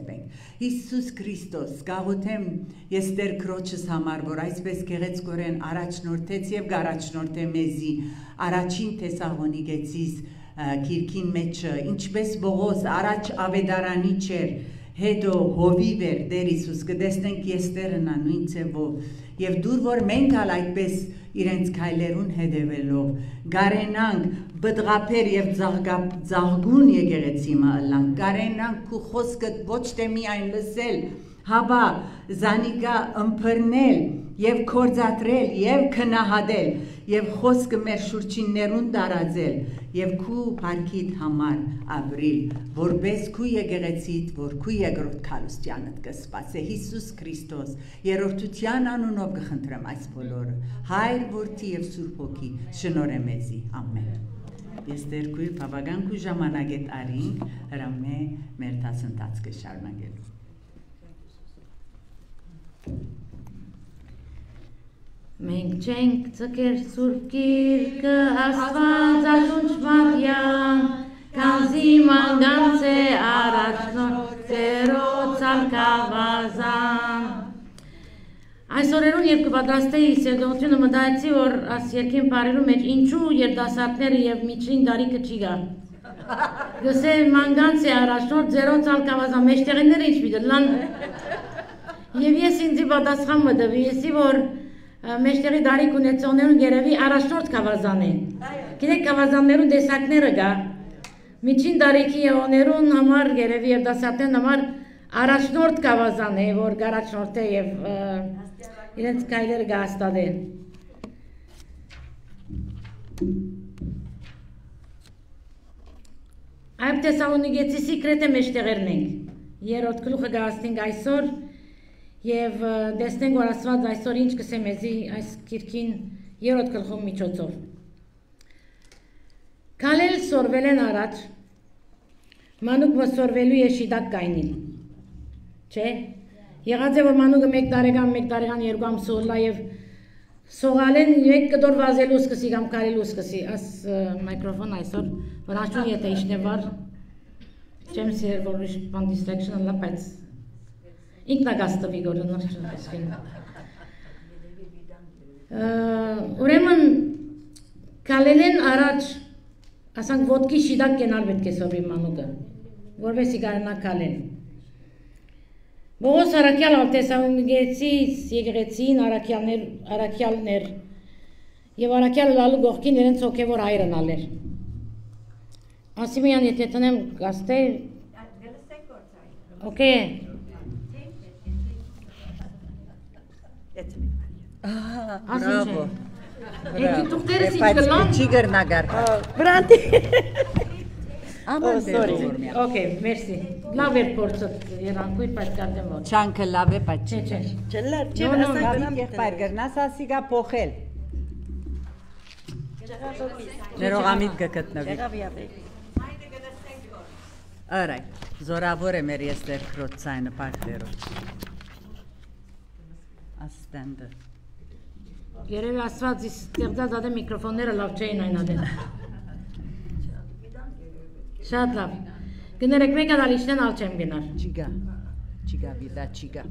Հիսուս Քրիստոս, գաղոթեմ ես Տեր Քրոջս համար, որ այսպես գեղեցկորեն առաջնորդեց եւ գարաչնորթե մեզի առաջին Թեսաղոնիկեցիս քիրքին մեջը, ինչպես Բողոս առաջ ավետարանի չեր, հետո հովիվ էր Տեր Հիսուս, կտեսնենք Եստերնա նույն ձևով եւ դուր որ մենք ալ այդպես իրենց քայլերուն հետևելով գարենանք բդղապեր եւ ձաղգուն եկեղեցի մալանք գարենանք քու խոսքդ ոչ թե միայն լսել հաբա զանիկա ըմբռնել եւ կորզատրել եւ քնահատել եւ խոսքը մեր շուրջիններուն տարածել եւ քու բարքիդ համար ապրիլ որպես քու եկեղեցիդ որ քու երկրորդ քալուստյանդ կսպասե Հիսուս Քրիստոս երրորդության անունով կխնդրեմ այս բոլորը Հայր Որդի եւ Սուրբ Հոգի շնորհե մեզի ամեն Ես Տեր քույր բավական քու ժամանակ է տարին հրամե մեր դասընթացը շարունակելու Մենք չենք ծկեր Սուրբ Գիրկը Աստված աշունչ մատյան Քանզի մանգանց է առաջնորդ ծերոց ալկավազան Այս օրերուն երբ կպատրաստեի սերդողությունը մտածեցի որ աս երկին բարերու մեջ ինչու երդասարտները եւ միջին դարիքը չի գա Գսե մանգանց է առաջնորդ ծերոց ալկավազան մեջտեղիները ինչ պիտի Եվ ես ինձի պատասխան մտվի, եսի որ մեջտեղի դարիք ունեցողներուն գերևի առաջնորդ կավազան են։ Գիտեք կավազաններուն դեսակները գա, Միջին դարիքի եոներուն համար երևի երդասարտեն համար առաջնորդ կավազան է, որ գարաչնորդ է և իրենց կայլերը գահստադեն։ Այբ Թեսաղոնիկեցիսի կրետ է մեջտեղերն ենք։ Երորդ գլուխը գահստենք այսօր և դեսնենք, որ Աստված այսօր ինչ կսե մեզի այս կիրքին երորդ գլխում միջոցով։ Քալել սորվել են առաջ, մանուկ սորվելու է շիդակ կայնին, չէ, եղած է, որ մանուկը մեկ տարեկան երկու ամսուլա և սողալ են եկ կդոր վազելու սկսի կամ կարելու սկսի, աս մայկրոֆոն այսօր, որ աշուն ետ է իշնևար, չեմ սիրեր, որ բան distraction ալա, բայց ինքնագաստվի գորնոր սկին։ Ուրեմն կալել են առաջ, ասանք ոտքի շիդակ կենալ պետք է սորվի մանուկը, որպես իգարնա կալեն։ Բողոս արաքյալ Թեսաղոնիկեցիս եկեղեցին արաքյալներ և արաքյալ լալու գողքին իրենց հոգևոր հայրն ալեր։ Ասիմյան եթե տնեմ գաստե, օքեյ է։ Բրավո։ Եկի տուղտերս ինչ կլան։ Չի գրնագար։ Բրանտի։ Okay, merci. Լավ էր փորձդ երանքույր, բայց կարդեմ որ։ Չանքը լավ է, բայց Չէ։ Չելար, Նավին եղբայր գրնաս ասիգա փոխել։ Ներողամիտ գտնվի։ Արայ, զորավոր է մեր եստեր քրոցայնը պարտերով։ Աստանդը։ Երևի Աստված ստեղծած ադե միկրոֆոնները լավ չէին այն ադեն։ Շատ լավ։ Գներեք մեկ ադալ իշնեն ալ չեմ գնար։ Չիգա վիդա չիգա։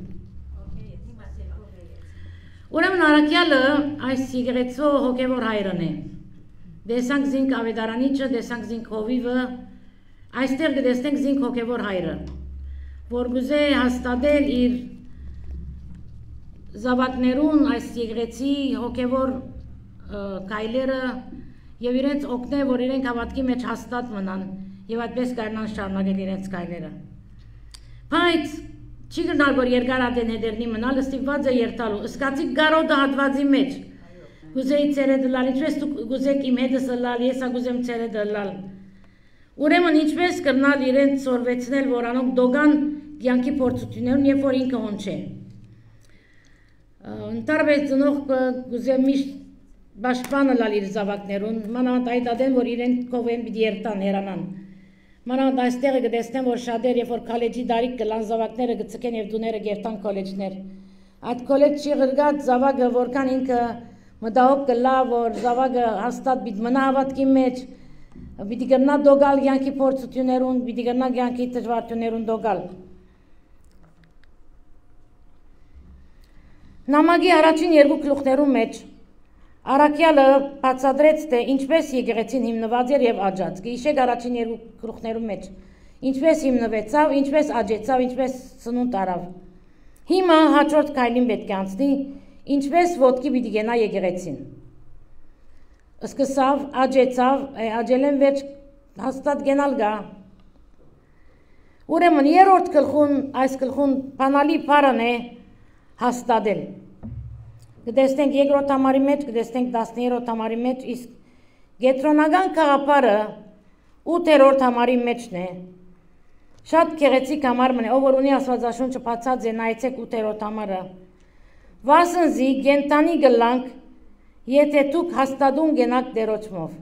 Ուրեմն արաքյալը այս եկեղեցու հոգևոր հայրն է։ Դեսանք զինք ավետարանիչը, դեսանք զինք հովիվը, այստեղ կդեսնենք զինք հոգևոր հայրը, որ գուզե հաստատել իր զավակներուն այս եկեղեցի հոգևոր կայլերը և իրենց օգնե, որ իրենք հավատքի մեջ հաստատ մնան և այդպես կարնան շարունակել իրենց կայլերը։ Բայց չի գնալ, որ երկար ադեն հետերնի մնալ, ստիպված է երթալու, ըսկացիկ գարոդը հատվածի մեջ, գուզեի ծերեդը լալ, ինչպես դուք գուզեք իմ հետս լալ, ես գուզեմ ծերեդը լալ։ Ուրեմն ինչպես կրնալ իրենց սորվեցնել, որ անոնք դոգան կյանքի փորձություններուն, երբ որ ինքը հոն չէ։ Ընտարվեց ծնող գուզե միշտ բաշպանը լալ իր զավակներուն, մանավանդ այդ ադեն, որ իրենք կովեն պիտի երթան, հերանան։ Մանավանդ այստեղը կտեսնեմ, որ շատեր, երբ որ քոլեջի դարիք կլան զավակները կցկեն և դուները գերտան քոլեջներ։ Այդ քոլեջի ղրգատ զավակը, որքան ինքը մտահոգ կլա, որ զավակը հաստատ պիտի մնա հավատքի մեջ, պիտի կրնա դոգալ կյանքի փորձություններուն, պիտի կրնա կյանքի դժվարություններուն դոգալ։ Նամակի առաջին երկու գլուխներում մեջ Արաքյալը բացատրեց, թե ինչպես եկեղեցին հիմնված էր և աճած, գիշեք առաջին երկու գլուխներում մեջ, ինչպես հիմնվեցավ, ինչպես աճեցավ, ինչպես ծնունդ առավ։ Հիմա հաջորդ քայլին պետք է անցնի, ինչպես ոտքի պիտի գնա եկեղեցին։ Սկսավ, աճեցավ, աճելեն վերջ հաստատ գնալ գա։ Ուրեմն երրորդ գլխուն, այս գլխուն բանալի բառն է հաստատել։ Կտեսնենք երկրորդ համարի մեջ, կտեսնենք 13-րդ համարի մեջ, իսկ գետրոնական գաղափարը 8-րդ համարի մեջն է։ Շատ գեղեցիկ համար մնե, ով որ ունի Աստվածաշունչը բացած է, նայեցեք 8-րդ համարը։ Վասնզի գենտանի գլանք, եթե դուք հաստատուն գենաք դերոճմով։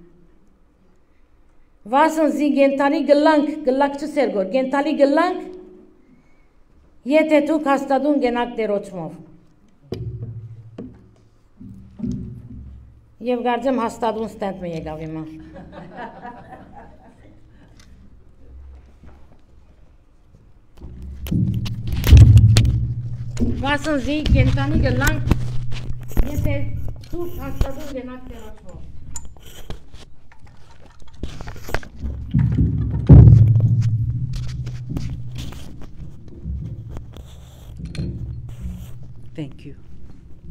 Վասնզի գենտանի գլանք, գլակ չսերգոր, գենտանի գլանք, եթե դուք հաստատուն գենաք դերոճմով։ Եվ գարձեմ հաստատուն ստենդ մը եկավ իմա։ Վասնզի գենտանի գլանք, եթե դուք հաստատուն գենաք դերոճմով։ Thank you.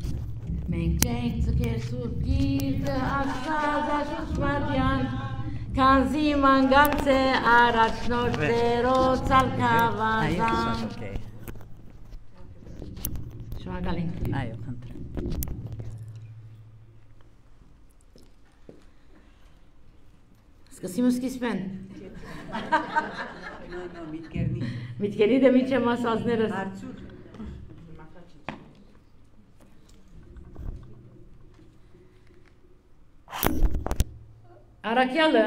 Մենք չենք ձգեր սուրբ գիրկը, Աստված աշուշ մարդյան, Kanzi manganze araçnor zero çalkavazan. Շնորհակալ ենք։ Այո, խնդրեմ։ Սկսեմ սկիզբեն։ No, mitkerni։ Միտքերի դե միջեմ ասածները։ Հարցուր։ Արաքյալը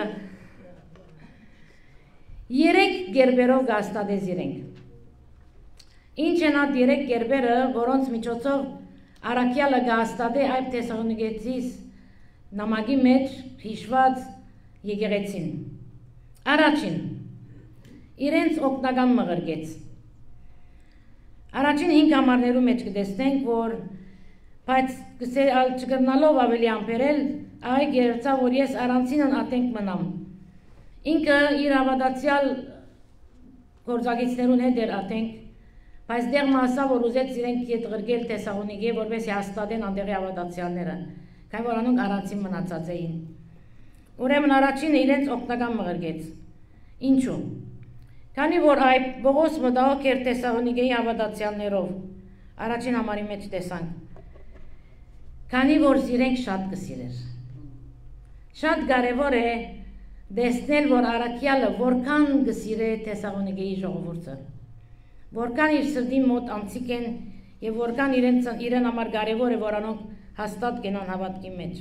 3 գերբերով գաստադեց իրենք։ Ինչ են այդ 3 գերբերը, որոնց միջոցով Արաքյալը գաստադե այդ Թեսաղոնիկեցիս նամակի մեջ հիշված եկեղեցին։ Առաջին իրենց օգնական մղրգեց։ Առաջին 5 համարներու մեջ կտեսնենք, որ բայց գսել չգտնալով ավելի ամպերել, այ գերծա, որ ես առանցինն ատենք մնամ։ Ինքը իր հավատացյալ գործակիցներուն հետ էր ատենք, բայց դեղ մասա, որ ուզեց իրենք ետ գրգել Թեսաղոնիկե, որպես հաստատեն անդեղի հավատացյալները, կայն որ անոնք առանցին մնացած էին։ Ուրեմն առաջինը իրենց օգնական մղրգեց։ Ինչու։ Քանի որ այ Պողոս մտահոգ էր Թեսաղոնիկեի հավատացյալներով, առաջին համարի մեջ տեսանք, քանի որ իրենք շատ կսիրեր։ Շատ կարևոր է տեսնել, որ Արաքյալը որքան կսիրե Թեսաղոնիկեի ժողովուրդը, որքան իր սրտի մոտ անցիկ են եւ որքան իրեն համար կարևոր է, որ անոնք հաստատ կենան հավատքի մեջ։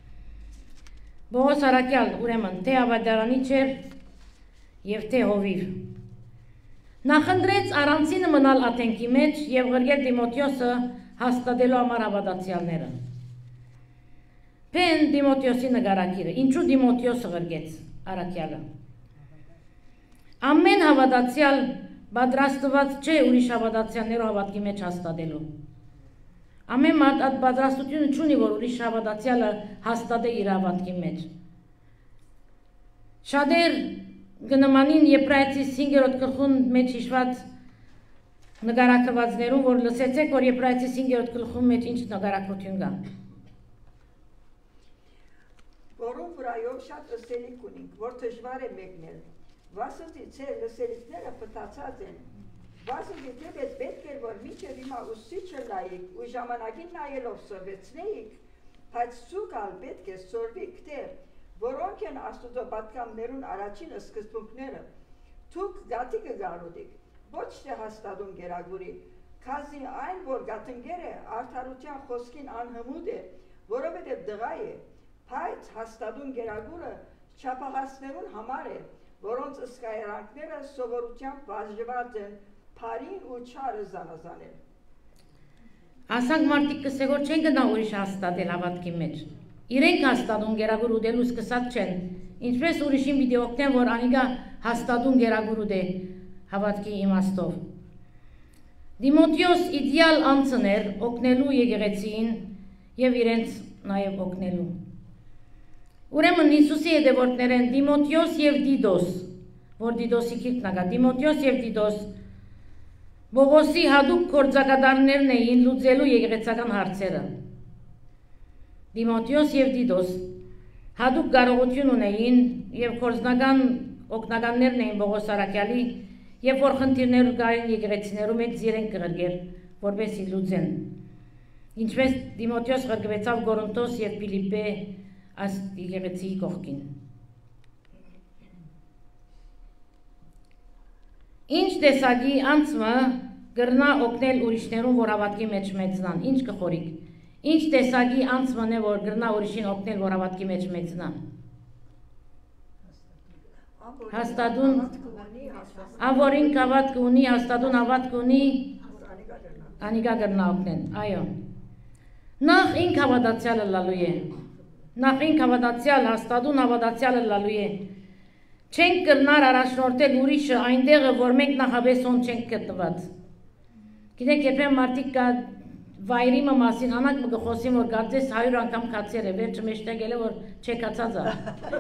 Պողոս Արաքյալ ուրեմն թե ավետարանիչ էր եւ թե հովիվ։ Նախընտրեց առանցինը մնալ ատենքի մեջ եւ գրգել Տիմոթեոսը հաստատելու համար հավատացյալները։ Պեն Տիմոթեոսի նկարագիրը, ինչու Տիմոթեոսը գրգեց Արաքյալը։ Ամեն հավատացյալ պատրաստված չէ ուրիշ հավատացյալներով հավատքի մեջ հաստատելու։ Ամեն մարդ այդ պատրաստությունը չունի, որ ուրիշ հավատացյալը հաստատե իր հավատքի մեջ։ Շատեր գնամանին Եբրայեցիս 5-րդ գլխուն մեջ հիշված նկարակվածներում, որ լսեցեք, որ Եբրայեցիս 5-րդ գլխում մեջ ինչ նկարակություն կա։ Որում վրայով շատ ըստելիք ունենք, որ դժվար է մեկնել։ Վասնտի ծեր լսելիքները պտացած են։ Վասնտի դեպետ պետք էր, որ մինչև հիմա ուսուցիչը լայիք ու ժամանակին նայելով սովեցնեիք, բայց ցուկալ պետք է սորվիք դեր, որոնք են Աստուծո պատգամներուն առաջին սկզբունքները։ Դուք գատիկը գարոդիկ, ոչ թե հաստատում գերագուրի, քազի այն, որ գատնգեր է, արդարության խոսքին անհմուտ է, որովհետև դղա է, բայց հաստատում գերագուրը չափահասներուն համար է, որոնց ըսկայրանքները սովորությամբ բաժված են փարին ու չարը զանազանել։ Ասանք մարդիկ կսեգոր չեն գնա ուրիշ հաստատել հավատքի մեջ։ Իրենք հաստատուն գերագուր ուդելու սկսած չեն, ինչպես ուրիշին պիտի օգնեն, որ անիկա հաստատուն գերագուր ուդե հավատքի իմաստով։ Տիմոթեոս իդեալ անձն էր օգնելու եկեղեցին եւ իրենց նաեւ օգնելու։ Ուրեմն Հիսուսի հետևորդներ են Տիմոթեոս եւ Դիդոս, որ Դիդոսի քիրքն ակա, Տիմոթեոս եւ Դիդոս Պողոսի հատուկ գործակատարներն էին լուծելու եկեղեցական հարցերը։ Տիմոթեոս եւ Դիդոս հատուկ կարողություն ունեին եւ գործնական օգնականներն էին Պողոս Արաքյալի, եւ որ խնդիրներ կային եկեղեցիներու մեջ իրենք կղրգեր, որպեսզի լուծեն։ Ինչպես Տիմոթեոս ղրկվեցավ Կորինթոս եւ Փիլիպպե այս եկեղեցիի կողքին։ Ինչ տեսակի անձը կրնա օգնել ուրիշներուն, որ հավատքի մեջ մեծնան, ինչ կխորիկ։ Ինչ տեսակի անձն է, որ կրնա ուրիշին օգնել, որ հավատքի մեջ մեծնան։ Հաստատուն ավորին հավատք ունի, հաստատուն հավատք ունի, անիկա կրնա օգնեն, այո։ Նախ ինք հավատացյալը լալու է։ Նախ ինք հավատացյալ, հաստատուն հավատացյալը լալու է։ Չենք կրնար առաջնորդել ուրիշը այնտեղը, որ մենք նախաբեսոն չենք գտնված։ Գիտեք, երբեմն մարդիկ կա վայրիմը մասին անակ մը կխոսին, որ կարծես 100 անգամ կացեր է, վերջը մեջտեղ էլ է, որ չեկացած է։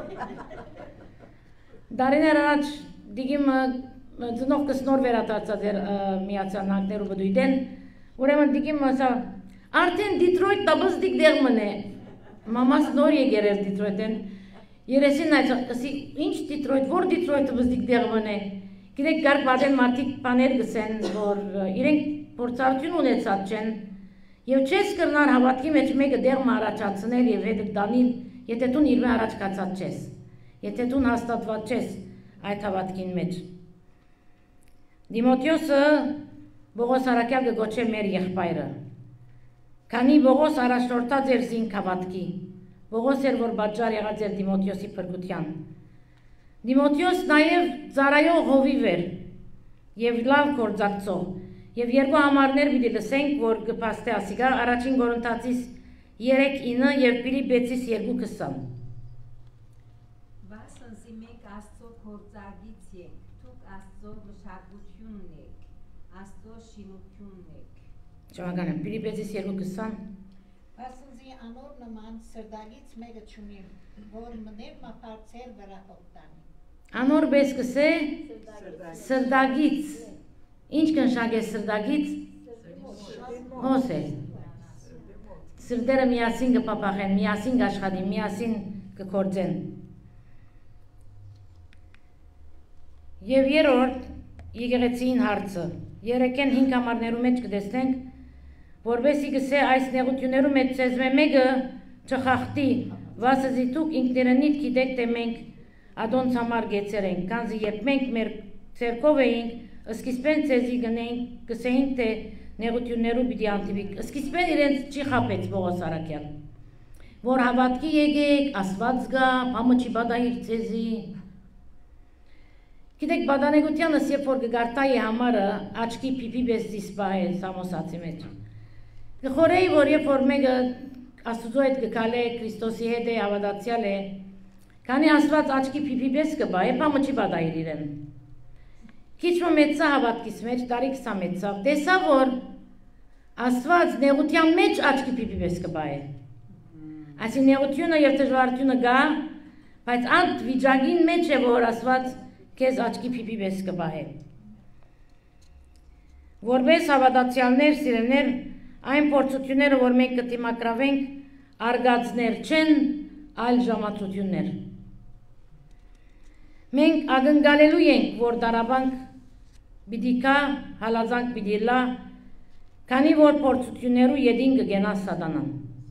Դարիներ առաջ դիգիմը ծնող կսնոր վերադարձած էր Միացյալ Նահանգներու բդույթեն, ուրեմն դիգիմը ասա, արդեն Դիտրոյթ տաբզդիկ դեղ մն է, մամաս նոր եկեր էր Դիտրոյթեն, երեսին այդ ասի ինչ Դիտրոյթ, որ Դիտրոյթը բզդիկ դեղմն է։ Գիտեք գարկ բադեն մարդիկ բաներ գսեն, որ իրենք փորձառություն ունեցած չեն եւ չես կրնար հավատքի մեջ մեկը դեղմ առաջացնել եւ հետը դանիլ, եթե դու իր առաջ կացած չես, եթե դու հաստատված չես այդ հավատքին մեջ։ Դիմոթեոսը Բողոս Արաքյալը գոչե մեր եղբայրը։ Քանի Բողոս առաջնորդած էր զինք հավատքի, Բողոս էր որ պատճառ եղած էր Դիմոթեոսի փրկության։ Դիմոթեոս նաև ծառայող հովիվ էր եւ լավ գործակցող եւ երկու համարներ պիտի լսենք, որ կփաստե ասիգա առաջին Կորինթացիս 3:9 եւ Ֆիլիպեցիս 2:20։ Վասնզի մենք Աստծո գործագից ենք, դուք Աստծո մշակությունն եք, Աստծո շինությունն եք։ Ճանաչանը Ֆիլիպեցիս 2:20։ Վասնզի անոր նման սրդագից մեկը չունի, որ մներ մապարցեր վրա օգտանի։ Անոր բես կսե սրդագից։ Ինչ կնշակ է սրդագից։ Հոս է։ Սրդերը միասին կպապախեն, միասին կաշխատին, միասին կքործեն։ Եվ երրորդ եկեղեցին հարցը։ Երեկեն 5 համարներու մեջ կտեսնենք, որովհետեւ գսե այս նեղություններու մեջ ցեզմե մեկը չխախտի, վասզի դուք ինքներնիդ գիտեք թե մենք ադոնց համար գեցեր ենք, քանզի երբ մենք մեր ցերկով էինք, սկիզբեն ցեզի գսեինք թե նեղություններու պիտի անտիվիկ։ Սկիզբեն իրենց չի խապեց Բողոս Արաքյալ, որ հավատքի եկեք, Աստված գա, բամը չի բադայիր ցեզի։ Գիտեք, բադանեկությանս երբ որ գարտայի համարը աչքի փիփի պես դիսպա է Սամոսացի մեջ։ Գխորեի, որ երբ որ մեկը Աստուծո հետ գկալե, Քրիստոսի հետ է, հավատացյալ է, քանի Աստված աչքի փիփի պես կբա, բամը չի բադայիր իրեն։ Քիչ մեծա հավատքիս մեջ, տարի 20 մեծավ, տեսա, որ Աստված նեղության մեջ աչքի փիփի պես կբա է։ Այսի նեղությունը եւ դժվարությունը գա, բայց անդ վիճակին մեջ է, որ Աստված քեզ աչքի փիփի պես կբա է։ Որպես հավատացյալներ, սիրելիներ, այն փորձությունները, որ մենք կդիմակրավենք, արգածներ չեն, այլ ժամացություններ։ Մենք ակնկալելու ենք, որ դարաբանք պիտի կա, հալածանք պիտի լա, քանի որ փորձություններու ետին կգենա սատանան։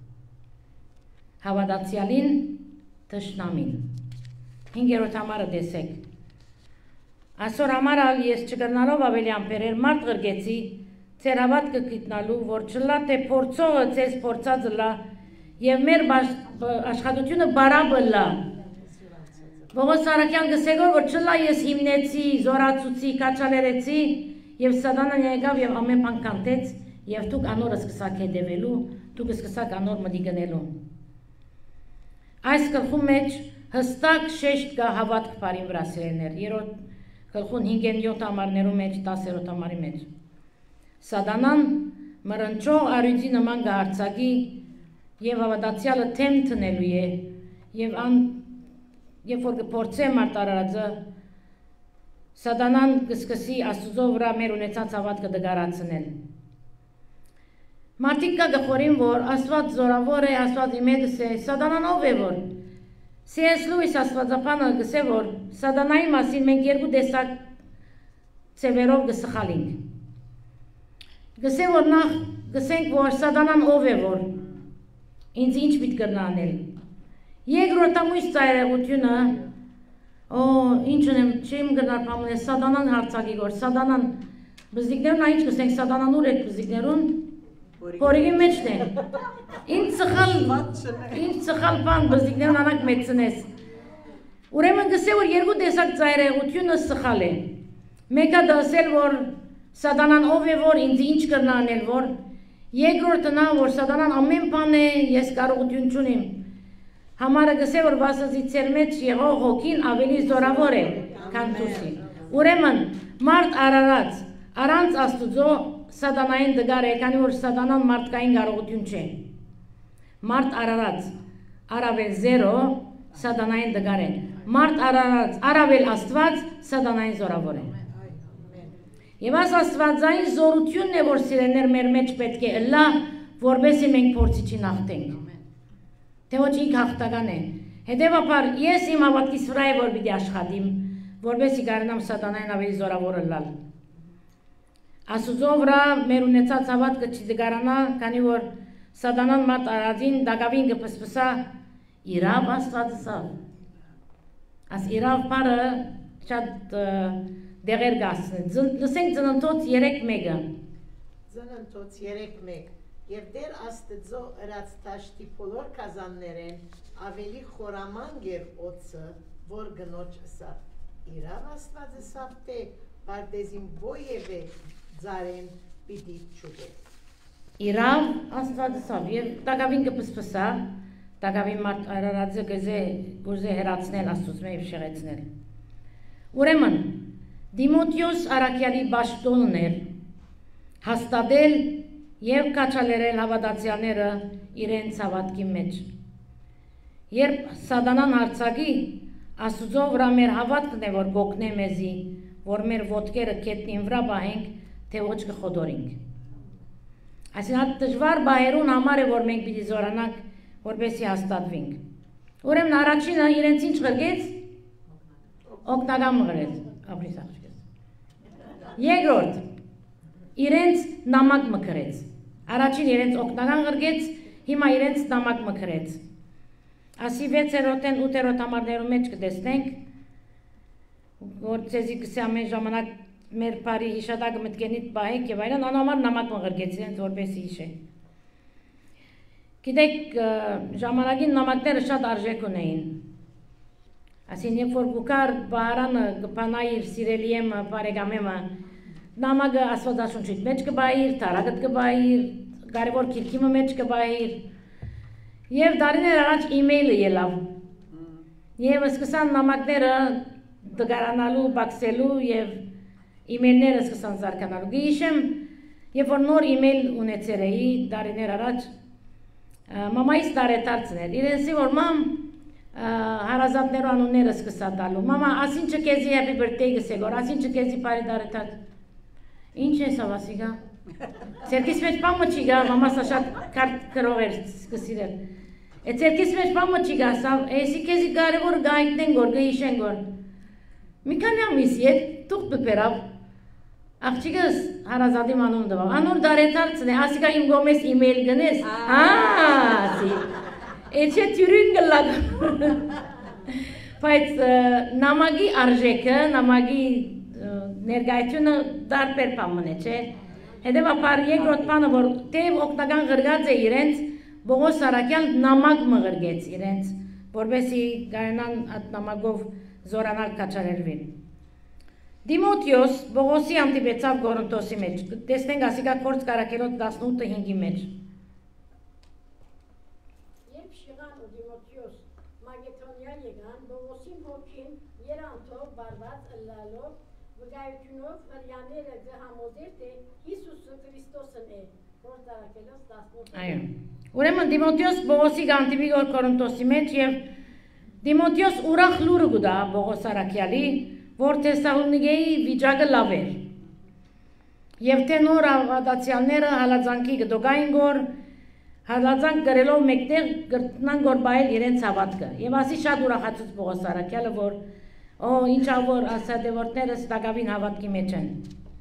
Հավատացյալին թշնամին։ 5-րդ համարը տեսեք։ Այսօր համարալ ես չկրնալով ավելի ամպերեր մարդ գրգեցի, ձեր հավատքը գիտնալու, որ չլա թե փորձողը ձեզ փորձածը լա, եւ մեր աշխատությունը բարաբը լա։ Բողոս Արաքյան գսեգոր, որ չլա ես հիմնեցի, զորացուցի, կաչալերեցի, եւ սատանան եկավ եւ ամեն բան կանտեց, եւ դուք անորը սկսաք հետևելու, դուք սկսաք անոր մտի գնելու։ Այս գլխու մեջ հստակ շեշտ կա հավատք բարին վրա սիրելիներ, երրորդ գլխուն 5-7 համարներու մեջ, 10-րդ համարի մեջ։ Սատանան մռնչող արույցի նման կհարցակի եւ հավատացյալը թեմ տնելու է եւ երբ որ կփորձե մարտարարածը Սատանան կսկսի Աստուծո վրա մեր ունեցած հավատքը դգարացնել։ Մարդիկ կա գխորին, որ Աստված զորավոր է, Աստված իմեդս է, Սատանան ով է որ։ C.S. Lewis աստվածապանը գսե, որ Սատանայի մասին մենք երկու տեսակ ծևերով գսխալինք։ Գսե, որ նախ գսենք, որ Սատանան ով է որ, ինձ ինչ պիտի կրնա անել։ Երկրորդամույս ծայրեղությունը, ինչն եմ, չեմ գնար պամուն է, Սատանան հարցակի գոր, Սատանան, բզդիկներուն այն ինչ գսենք, Սատանան ուր եք բզդիկներուն, Որիգի մեջն է, ինչ ծխալ բան բզդիկներուն անակ մեծնես։ Ուրեմն գսե, որ երկու տեսակ ծայրեղությունը սխալ է։ Մեկը դասել, որ Սատանան ով է որ, ինձ ինչ կրնա անել որ, երկրորդը նա, որ Սատանան ամեն բան է, ես կարողություն չունիմ։ Համարը գսե, որ վասնզի ձեր մեջ եղող հոգին ավելի զորավոր է, քան դուսի։ Ուրեմն մարդ արարած, առանց Աստուծո Սատանային դգար է, քանի որ Սատանան մարդկային կարողություն չէ։ Մարդ արարած, առավել զերո, Սատանային դգար է։ Մարդ արարած, առավել Աստված, Սատանային զորավոր է։ Եվ այս Աստվածային զորությունն է, որ սիրելիներ մեր մեջ պետք է ըլլա, որպեսզի մենք փորձի չնախտենք։ Թե ոչ ինք հաղթական է։ Հետևաբար ես իմ հավատքիս վրա է որ պիտի աշխատիմ, որպեսզի կարողանամ սատանային ավելի զորավոր լալ։ Աստծո վրա մեր ունեցած հավատքը չդգարանա, քանի որ սատանան մատ արածին դակավին կփսփսա իրավ Աստվածը։ Աս իրավ բարը շատ դեղեր գասն։ Լսենք ծննդոց 3:1-ը։ Ծննդոց 3:1 Եվ դեր Աստծո ըրած տաշտի բոլոր կազաններեն ավելի խորամանկ էր օծը, որ գնոջ սա։ Իրավ Աստվածը սավտե, բարդեզին բոյև է ձարեն պիտի չուգե։ Իրավ Աստվածը սավ, և տակավին կպսպսա, տակավին մարդ արարածը գուզե հերացնել Աստուծո և շեղեցնել։ Ուրեմն, Դիմոթեոս Արաքյալի բաշտոնն էր հաստատել և կաչալերել հավատացյալները իրենց հավատքի մեջ։ Երբ սատանան հարցակի, Աստուծո վրա մեր հավատքն է, որ գոգնե մեզի, որ մեր ոտքերը կետնին վրա պահենք, թե ոչ կխոդորենք։ Այսինքն դժվար բահերուն համար է, որ մենք պիտի զորանանք, որպեսզի հաստատվենք։ Ուրեմն առաջինը իրենց ինչ ղրգեց, օգնական մղրեց, ապրիս աղջիկս։ Երկրորդ, իրենց նամակ մքրեց։ Առաջին իրենց օգնական ղրգեց, հիմա իրենց նամակ մքրեց։ Ասի 6-րդն 8-րդ համարներում մեջ կտեսնենք, որ ցեզի կսի ամեն ժամանակ մեր բարի հիշատակը մտքենիդ պահեք եւ այլն, անհամար նամակ մղրգեց իրենց որպեսի հիշե։ Գիտեք, ժամանակին նամակները շատ արժեք ունեին։ Ասին երբ որ գուկար բահարանը կփանայիր սիրելիեմը, բարեկամեմը, նամակը Աստվածաշունչից մեջ կբայիր, տարակդ կբայիր, կարևոր քիրքիմը մեջ կբայիր։ Եվ դարիներ առաջ իմեյլը ելավ։ Եվ սկսան նամակները դգարանալու, բաքսելու եւ իմեյլները սկսան զարգանալու։ Գիշեմ, երբ որ նոր իմեյլ ունեցել էի դարիներ առաջ, մամայիս տարեդարձն էր։ Իրենցի որ մամ հարազատներու անունները սկսա տալու։ Մամա, ասինչը քեզի happy birthday գսեգոր, ասինչը քեզի բարի տարեդարձ։ Ինչ է սա վասիգա։ Ցերկիս մեջ պամը չի գա, մամասա շատ քրող էր սկսիրել։ Ցերկիս մեջ պամը չի գա, սա էսի քեզի կարևոր գայտնեն գոր, գհիշեն գոր։ Մի քանի ամիս ետ տուղ բպերավ։ Աղջիկս հարազատի մանուն դվավ, անոր դարեդարձն է, ասիկա իմ գոմես իմեյլ գնես, ասի, էչե թյուրին գլակ, բայց նամագի արժեքը, նամագի ներգայությունը դարբեր պամն է, չէ, հետևաբար երկրորդ բանը, որ թեև օգնական ղրգած է իրենց, Բողոս Արաքյալ նամակ մղրգեց իրենց, որպեսի գարանան այդ նամակով զորանալ կաչարելվին։ Դիմոթեոս Բողոսի անտիպեցավ Կորինթոսի մեջ, տեսնենք ասիկա կորց կարակելոտ 18:5-ի մեջ։ Երբ շիղան ու Դիմոթեոս Մագետոնիա եկան, Բողոսին հոգին երանթով բարված ըլլալով, վգայությունով հրյաները գհամոզեր, թե Հիսուսը Քրիստոսն է, կորց կարակելոտ 18:5։ Այո։ Ուրեմն Դիմոթեոս Բողոսի գանտիպի Կորինթոսի մեջ եւ Դիմոթեոս ուրախ լուրը գուտա Բողոս Արաքյալի, որ Թեսաղոնիկեի վիճակը լավ էր։ Եվ թե նոր հավատացյալները հալածանքի գտոգային գոր, հալածանք գրելով մեկտեղ գտնան գոր բայել իրենց հավատքը։ Եվ ասի շատ ուրախացուց Բողոս Արաքյալը, որ ինչա որ ասադևորդները ստակավին հավատքի մեջ են։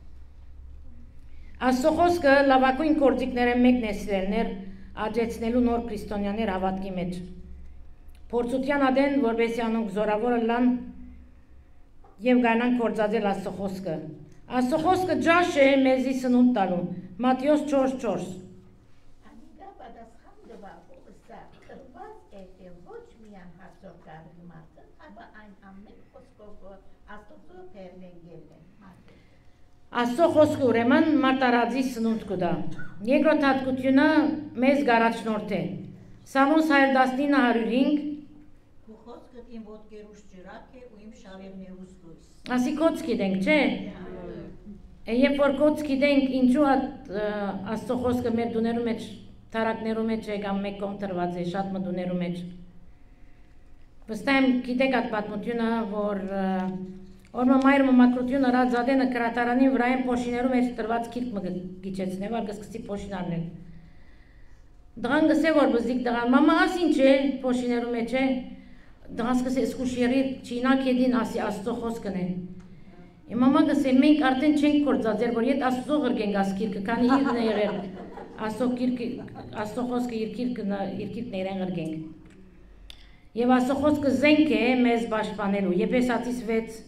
Աստծո խոսքը լավագույն գործիքները մեկն է սիրելներ աջեցնելու նոր քրիստոնյաներ հավատքի մեջ։ Փորձության ադեն, որպեսզի անոնք զորավորը լան եւ գանան կործածել Աստծո խոսքը։ Աստծո խոսքը ջաշ է մեզի սնունդ տալու։ Մատթեոս 4:4։ Անիկա պատասխան դվավ ըսա կրված է թե ոչ միան հացով կարի մարդը, ապա այն ամեն խոսքով Աստծո փերնեգել է։ Աստծո խոսքը ուրեմն մարտարածի սնունդ կուտա։ Երկրորդ հատկությունը մեզ գարաչնորդ է։ Սամոս 119:105 Խոսքը իմ ոտքերուս ջրակ է ու իմ շարերներուս լույս։ Ասի կոց գիտենք, չէ։ Երբ որ կոց գիտենք, ինչու Աստծո խոսքը մեր դուներու մեջ, թարակներու մեջ է կամ մեկ կողմ տրված է, շատ մտուներու մեջ։ Վստահ եմ գիտեք այդ պատմությունը, որ օրմա մայր մամակրությունը ռազադենը կրատարանի վրա են փոշիներու մեջ տրված քիրք մը գիչեցնե, որ կսկսի փոշին առնել։ Դղան գսե որ բզիկ դղան, մամա աս ինչ է փոշիներու մեջ է։ դրանց կսե սկուշ երի չինակ եդին ասի աստծո խոսքն է։ Իմ մաման կսե մենք արդեն չենք կործածեր, որ ետ աստծո ղրգենք ասկիրկը, քանի իրն է եղեր, աստծո խոսքը իր կիրկն երեն ղրգենք։ Եվ աստծո խոսքը զենք է մեզ պաշտպանելու, Եփեսացիս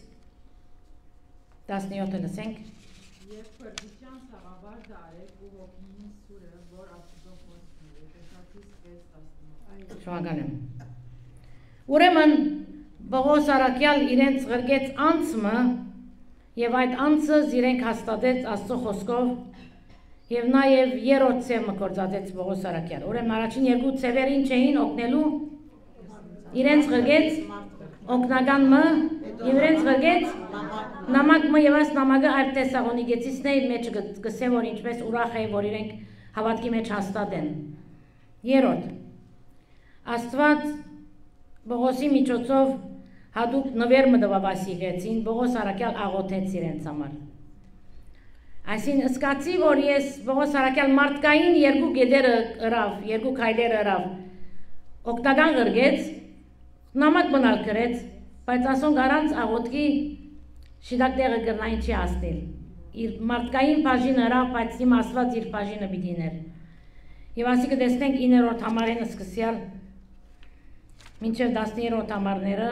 6:17-ը լսենք։ Եվ փրկության սաղավարտը արեք ու հոգին սուրը, որ աստծո խոսքն է, Եփեսացիս 6:19։ Շնորհակալ եմ։ Ուրեմն Պողոս առաքյալ իրենց ղրգեց անցը եւ այդ անցը իրենք հաստատեց Աստծո խոսքով եւ նաեւ երրորդ ցևը կործածեց Պողոս առաքյալ։ Ուրեմն առաջին երկու ցևերը ինչ էին օգնելու իրենց ղրգեց օգնական մը եւ իրենց ղրգեց նամակ մը եւ այս նամակը այլ տեսաղոնիգեցիցն է մեջ գսե որ ինչպես ուրախ է որ իրենք հավատքի մեջ հաստատ են։ Երրորդ Աստված Պողոսի միջոցով հատուկ նվեր մտվավասիղեցին, Պողոս առաքյալ աղոթեց իրենց համար։ Այսին սկացի, որ ես Պողոս առաքյալ մարդկային երկու գեդերը ըրավ, երկու քայլերը ըրավ, օգնական ղրգեց, նամակ բնալ գրեց, բայց ասոնք առանց աղոթքի շիդակ տեղը գրնային չի ասնել։ Իր մարդկային բաժինը ըրավ, բայց իմ Աստված իր բաժինը պիտի ներ։ Եվ ասի կտեսնենք 9-րդ համարեն սկսյալ մինչև 10-րդ համարները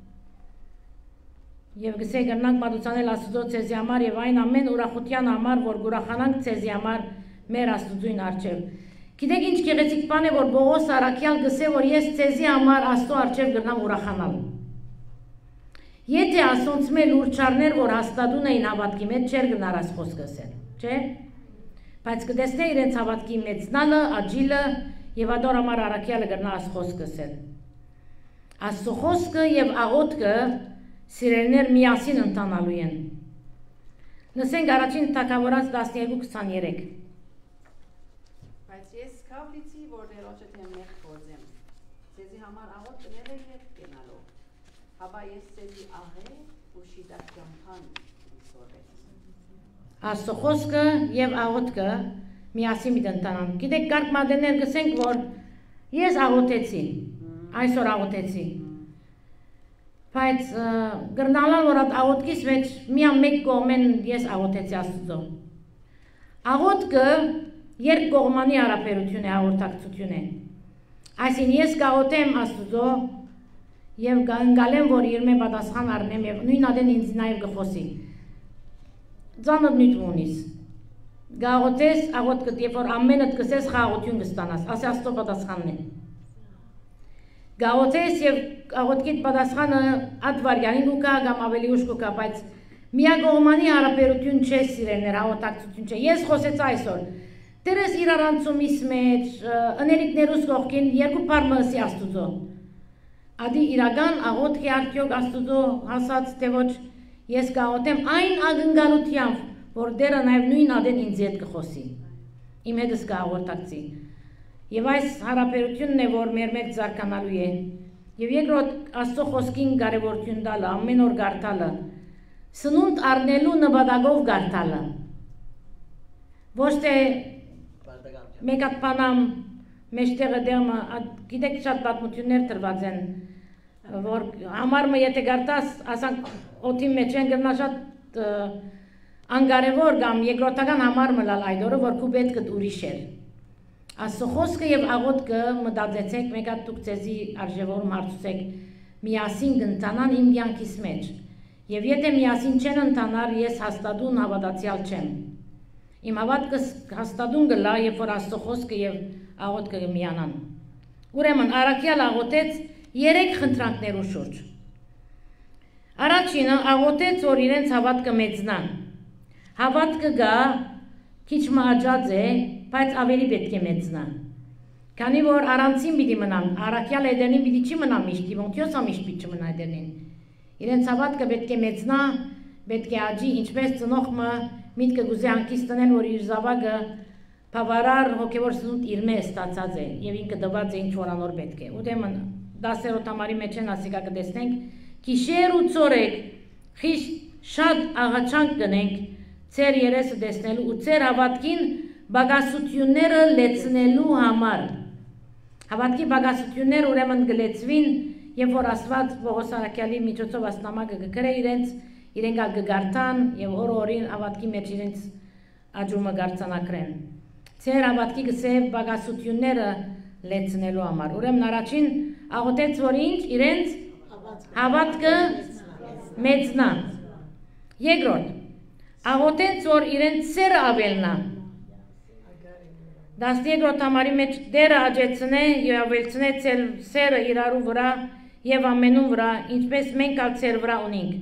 եւ գսե գնանք մատուցանել Աստծո ցեզի համար եւ այն ամեն ուրախության համար, որ գուրախանանք ցեզի համար մեր Աստծույն արչեւ։ Գիտեք ինչ գեղեցիկ բան է, որ Պողոս առաքյալ գսե, որ ես ցեզի համար Աստծո արչեւ գնամ ուրախանալ։ Եթե ասոնց մեր լուրչարներ, որ հաստատուն էին հավատքի մեջ, չեր գնար աս խոսքը ասել, չէ՞։ Բայց կտեսնե իրենց հավատքի մեծնալը, աջիլը եւ ադոր համար առաքյալը գնա աս խոսքը ասել։ Աստծո խոսքը եւ աղոթքը սիրելիներ միասին ընթանալու են։ Լսենք առաջին Թագավորաց 12:23։ Բայց ես կավլիցի, որ Տերոջը թե մեկ գործեմ։ Ձեզի համար աղոթ կնել է հետ գնալով։ Հաբա ես ձեզի աղե ու շիդակ կամփան սորվեց։ Աստծո խոսքը եւ աղոթքը միասին միտընթանան։ Գիտեք կարգ մադեներ գսենք, որ ես աղոթեցի, այսօր աղոթեցի։ Բայց գրնալան որ այդ աղոթքից մեջ միան մեկ կողմեն ես աղոթեցի Աստծո։ Աղոթքը երկկողմանի հարաբերություն է, հաղորդակցություն է։ Այսինքն ես կաղոթեմ Աստծո եւ կընկալեմ, որ իր մե պատասխան առնեմ եւ նույն ադեն ինձ նաեւ կխոսի։ Ձանդ նույն ունիս։ Գաղոթես աղոթքդ, երբ որ ամենդ կսես խաղաղություն կստանաս, ասի Աստծո պատասխանն է։ Գաղոթես եւ աղոթքիդ պատասխանը այդ վարյանին կա կամ ավելի ուշ կա, բայց միակողմանի հարաբերություն չէ սիրելիներ, հաղորդակցություն չէ։ Ես խոսեցի այսօր։ Դերես իր առանցումից մեջ, ընելիքներուս կողքին երկու բառ մսի Աստուծո։ Ադի իրական աղոթքի արդյոք Աստուծո հասած թե ոչ ես կաղոթեմ այն ակնկալությամբ, որ դերը նաեւ նույն ադեն ինձ հետ կխոսի։ Իմ հետս կհաղորդակցի։ Եվ այս հարաբերությունն է, որ մեր մեջ զարգանալու է։ Եվ երկրորդ Աստծո խոսքին կարևորություն տալը, ամեն օր գարտալը, սնունդ առնելու նպատակով գարտալը։ Ոչ թե մեկ հատ բանամ մեջտեղը դեղը, գիտեք շատ պատմություններ տրված են, որ համարը եթե գարտաս, ասանք օդի մեջ են գրնա շատ անկարևոր կամ երկրորդական համարը լալ այդ օրը, որ քու պետքդ ուրիշ էր։ Աստծո խոսքը եւ աղոթքը մտածեցեք, մեկ հատ դուք ձեզի արժեվորում հարցուցեք, միասին կընթանան իմ կյանքիս մեջ։ Եվ եթե միասին չեն ընթանար, ես հաստատուն հավատացյալ չեմ։ Իմ հավատքս հաստատուն գլա, երբ որ Աստծո խոսքը եւ աղոթքը միանան։ Ուրեմն առաքյալ աղոթեց 3 խնդրանքներու շուրջ։ Առաջինը աղոթեց, որ իրենց հավատքը մեծնան։ Հավատքը գա քիչ մաճած է, բայց ավելի պետք է մեծնա։ Քանի որ առանցին պիտի մնան, առաքյալ Էդենին պիտի չի մնա միշտ, Տիմոթեոսը միշտ պիտի չմնա Էդենին։ Իրենց հավատքը պետք է մեծնա, պետք է աճի, ինչպես ծնողը միտքը գուզե հանգիստ տնել, որ իր զավակը բավարար հոգևոր սնունդ իր մեջ ստացած է եւ ինքը դված է ինչ որ անոր պետք է։ Ուրեմն 10-րդ համարի մեջ են ասիկա կտեսնենք, գիշեր ու ցորեկ խիստ շատ աղաչանք կնենք ծեր երեսը տեսնելու ու ծեր հավատքին բագասությունները լեցնելու համար։ Հավատքի բագասությունները ուրեմն գլեցվին երբ որ Աստված Պողոս Արաքյալի միջոցով այս նամակը կգրե իրենք կգարտան եւ օրին հավատքի մեջ իրենց աջումը գարցանակրեն։ Ձեր հավատքի գսե բագասությունները լեցնելու համար։ Ուրեմն առաջին աղոթեց, որ ինչ իրենց հավատքը մեծնա։ Երկրորդ աղոթեց, որ իրենց սերը ավելնա։ 12-րդ համարի մեջ դերը աճեցնե եւ ավելցնե ծեր սերը իրարու վրա եւ ամենուն վրա, ինչպես մենք ալ ծեր վրա ունենք։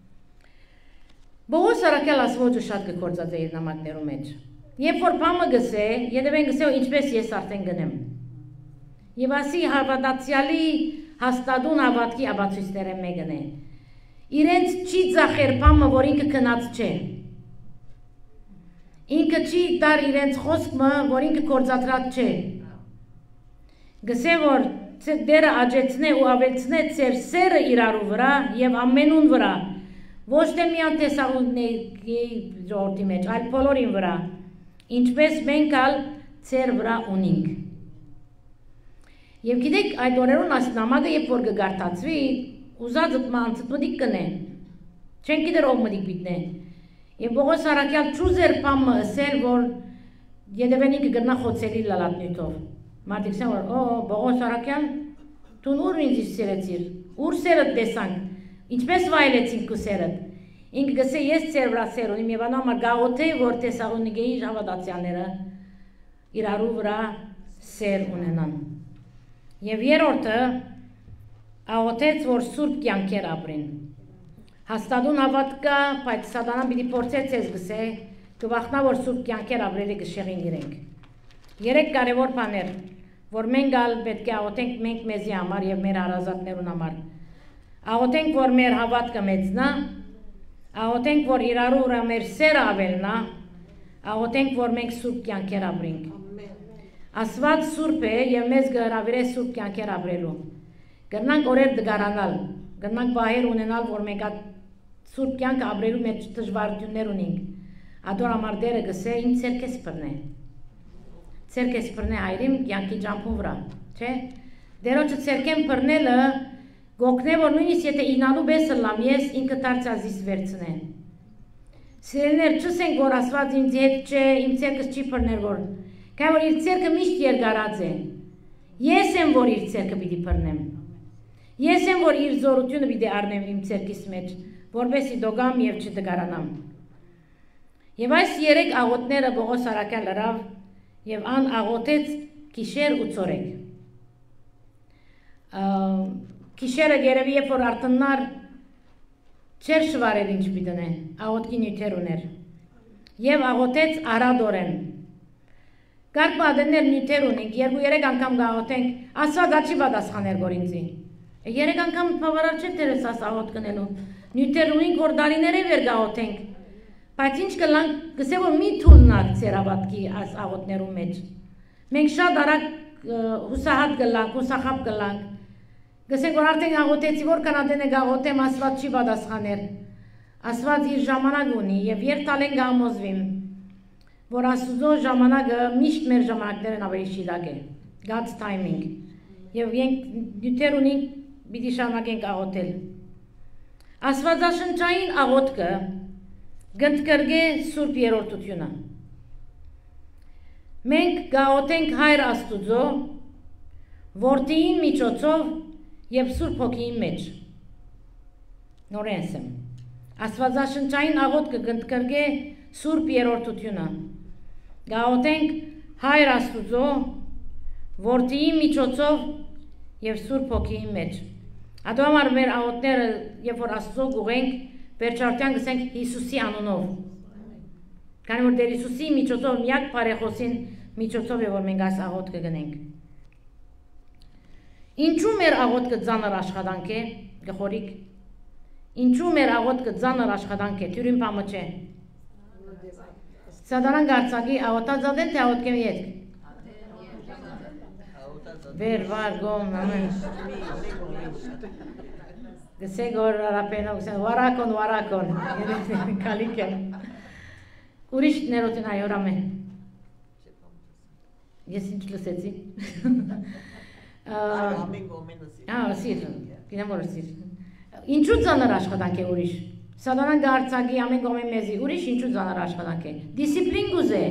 Պողոս Արաքյալ ասվոջը շատ կկործած է իր նամակներու մեջ։ Երբ որ բամը գսե, երբեն գսե ինչպես ես արդեն գնեմ։ Եվ ասի հավատացյալի հաստատուն հավատքի աբացույցները մեկն է։ Իրենց չի ձախեր բամը, որ ինքը կնած չէ։ Ինքը չի դար իրենց խոսքը, որ ինքը կործածրած չէ։ Գսե որ դերը աճեցնե ու ավելցնե ծեր սերը իրարու վրա եւ ամենուն վրա, ոչ թե միայն տեսաղունների ժողովրդի մեջ, այլ բոլորին վրա, ինչպես մենք ալ ծեր վրա ունենք։ Եվ գիտեք, այդ օրերուն այս նամակը երբ որ կգարտացվի, ուզածը մանցտմդիկ կնե, չեն գիտեր ով մդիկ բիտնե։ Եվ Պողոս Արաքյալ չուզեր բամը ասել, որ երևեն ինքը գրնա խոցելի լալատնյութով։ Մարդիկ սեն որ, Պողոս Արաքյալ, տուն ուր ինձ սերեցիր, ուր սերդ տեսանք, ինչպես վայելեցինք կու սերդ։ Ինքը գսե ես ծեր վրա սեր ունիմ և անամար գաղոթե, որ տեսաղունիգեի հավատացյալները իրարու վրա սեր ունենան։ Եվ երորդը աղոթեց, որ սուրբ կյանքեր ապրին։ Հաստատուն հավատքա, բայց սատանան պիտի փորձեց ես գսե, կվախնա, որ սուրբ կյանքեր ապրելի կշեղին իրենք։ Երեք կարևոր բաներ, որ մենք ալ պետք է աղոթենք մենք մեզի համար և մեր հարազատներուն համար։ Աղոթենք, որ մեր հավատքը մեծնա, աղոթենք, որ իրարու ուրա մեր սերը ավելնա, աղոթենք, որ մենք սուրբ կյանքեր ապրենք։ Աստված սուրբ է և մեզ կհրավիրե սուրբ կյանքեր ապրելու։ Գնանք օրեր դգարանալ, գնանք բահեր ունենալ, որ մենք սուրբ կյանք ապրելու մեջ դժվարություններ ունենք։ Ադոր համար դերը գսե իմ ցերքես բռնե։ Ցերքես բռնե այրիմ կյանքի ջամփուն վրա, չէ՞։ Դերոջը ցերքեմ բռնելը գոքնե, որ նույնիսկ եթե ինալու բեսը լամ ես ինքը դարձազիս վերցնե։ Սիրելիներ, չսենք, որ Աստված ինձ հետ չէ, իմ ցերքս չի բռներ, որ քանի որ իր ցերքը միշտ երկարած է։ Ես եմ, որ իր ցերքը պիտի բռնեմ։ Ես եմ, որ իր զորությունը պիտի առնեմ իմ ցերքիս մեջ, որպեսզի դոգամ եւ չդգարանամ։ Եվ այս երեք աղոթները Պողոս Արաքյալ լրավ եւ ան աղոթեց գիշեր ու ցորեկ։ Գիշերը երևի երբ որ արտնար չեր շվարել ինչ պիտենե, աղոթքի նյութեր ուներ։ Եվ աղոթեց արադորեն։ Կարկ մադեններ նյութեր ունենք, 2-3 անգամ գաղոթենք, Աստված աչի պատասխաներ որ ինձի։ 3 անգամ բավարար չէ դերս աս աղոթ կնելու։ Նյութեր ունենք, որ դարիները վեր գաղոթենք։ Բայց ինչ կլանք, գսե որ մի թուննակ ծեր հավատքի այս աղոթներու մեջ։ Մենք շատ արագ հուսահատ կլանք, հուսախապ կլանք։ Գսենք որ արդեն աղոթեցի, որ կանադեն է գաղոթեմ, Աստված չի պատասխաներ։ Աստված իր ժամանակ ունի եւ երբ տալեն գամոզվիմ, որ Աստուծո ժամանակը միշտ մեր ժամանակներն ավելի շիրակ է։ God's timing։ Եվ նյութեր ունենք, պիտի շարունակենք աղոթել։ Աստվածաշնչային աղոթքը գնդկրգե Սուրբ Երրորդությունը։ Մենք գաղոթենք Հայր Աստուծո, Որդիին միջոցով եւ Սուրբ Հոգիի մեջ։ Նորենսեմ։ Աստվածաշնչային աղոթքը գնդկրգե Սուրբ Երրորդությունը։ Գաղոթենք Հայր Աստուծո, Որդիի միջոցով եւ Սուրբ Հոգիի մեջ։ Ադո համար մեր աղոթները, երբ որ Աստծո գուղենք, վերջարտյան գսենք Հիսուսի անունով։ Քանի որ դեր Հիսուսի միջոցով միակ բարեխոսին միջոցով է որ մենք այս աղոթքը գնենք։ Ինչու մեր աղոթքը ծանր աշխատանք է, գխորիկ։ Ինչու մեր աղոթքը ծանր աշխատանք է, թյուրին բամը չէ։ Սադարան գարցակի աղոթածադեն թե աղոթքեմ ետք։ Վեր, վար, գոմ, ամեն։ Գսեք որ արապենով գսեն, վարակոն, կալիք եմ։ Ուրիշ ներոտին այորամ է։ Ես ինչ լսեցի։ Սիր, Գիտեմ որ սիր։ Ինչու ծանր աշխատանք է ուրիշ։ Սատանան գարցակի ամեն կողմի մեզի, ուրիշ ինչու ծանր աշխատանք է։ Դիսցիպլին գուզե։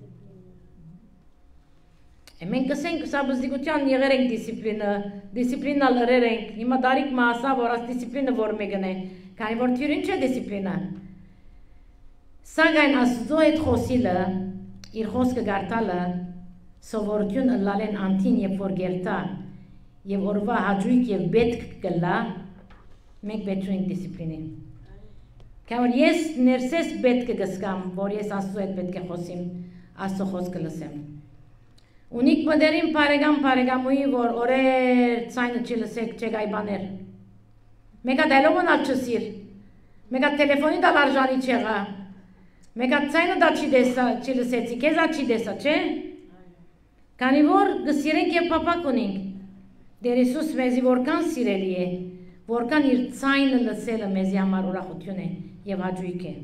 Մենք կսենք սա բզդիկության եղեր ենք դիսցիպլինա լրեր ենք, հիմա դարիք մասա, որ աս դիսցիպլինը որ մեկն է, կանի որ թյուրին չէ դիսցիպլինա։ Սագայն աստուծո հետ խոսիլը, իր խոսքը գարտալը, սովորություն ըլլալեն անտին և որ գերտա, և օրվա հաջույք և պետք կլա, մենք պետք ունենք դիսցիպլինին։ Կան որ ես ներսես պետք կգսկամ, որ ես աստուծո հետ պետք է խոսիմ, աստծո խոսքը լսեմ։ Ունիք մդերին պարեգամուի, որ օրեր ծայնը չի լսեք չեգայ բաներ։ Մեկա դայլովն ալ չսիր, մեկա տելեվոնի դալ արժանի չեղա, մեկա ծայնը դա չի լսեցի, կեզա չի դեսա, չէ։ Կանի որ գսիրենք և պապակ ունենք, դեր Իսուս մեզի որքան սիրելի է, որքան իր ծայնը լսելը մեզի համար ուրախություն է և հաջույք է։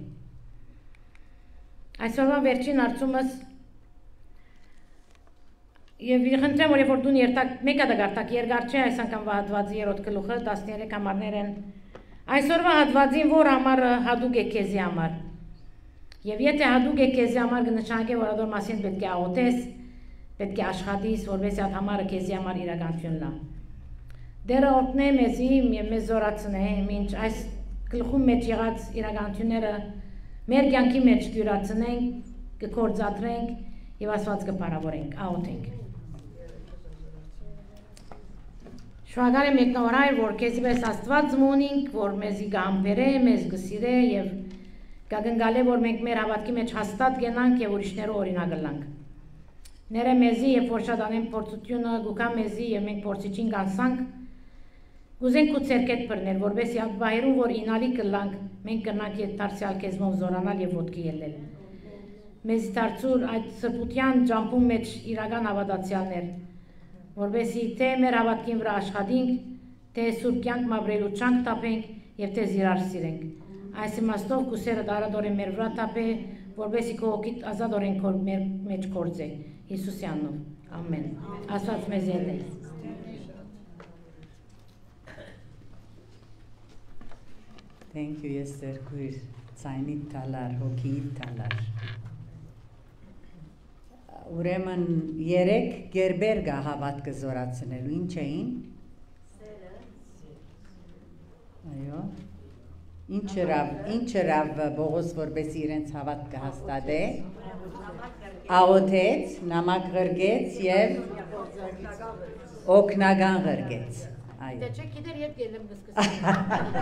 Այսօրվա վերջին արցումս Եվ խնդրեմ, որ որ դուն երտակ, մեկա դգարտակ երգար չէ, այս անգամ հատվածի երոտ գլուխը 13 համարներ են։ Այսօրվա հատվածին որ համարը հադուկ է քեզի համար։ Եվ եթե հադուկ է քեզի համար կնշանակի, որ ադոր մասին պետք է աղոթես, պետք է աշխատես, որովհետեւ այդ համարը քեզի համար իրականություն լա։ Դերը օրտնե մեզի մեզ զորացնե, մինչ այս գլխում մեջ եղած իրականությունները մեր կյանքի մեջ գյուրացնենք, կկործադրենք եւ Աստված կփառավորենք, աղոթենք։ Շնորհակալ եմ եկնորայր, որ քեզի պես Աստված մոնինք, որ մեզի գամբերե, մեզ գսիրե եւ կգնգալե, որ մենք մեր հավատքի մեջ հաստատ գնանք եւ ուրիշներու օրինակ լանք։ Ները մեզի եւ որ շատ անեն փորձությունը գուկա մեզի եւ մենք փորձիչին կանսանք, գուզենք ու ցերկետ բռնել, որովհետեւ այդ բայրում որ ինալի կլանք, մենք կնանք եւ դարձյալ քեզմով զորանալ եւ ոտքի ելնել։ Մեզ դարձուր այդ սրբության ջամփում մեջ իրական հավատացյալներ, որովհետեւ թե մեր հավատքին վրա աշխատենք, թե սուրբ կյանք մաբրելու չանք տապենք եւ թե զիրար սիրենք։ Այս իմաստով կուսերը դարադորեն մեր վրա տապե, որովհետեւ քո հոգիդ ազատորեն քո մեր մեջ կործե։ Հիսուսի անունով։ Ամեն։ Աստված մեզ հետ է։ Thank you, Esther, քույր ցայնի տալար, հոգի տալար։ Ուրեմն երեք գերբեր գա հավատքը զորացնելու, ինչ էին։ Այո։ Ինչ հրավ Բողոս որպես իրենց հավատքը հաստատե, աղոթեց, նամակ ղրգեց և օգնական ղրգեց։ Դե չէ գիտեր երբ գելեմ գսկսեմ։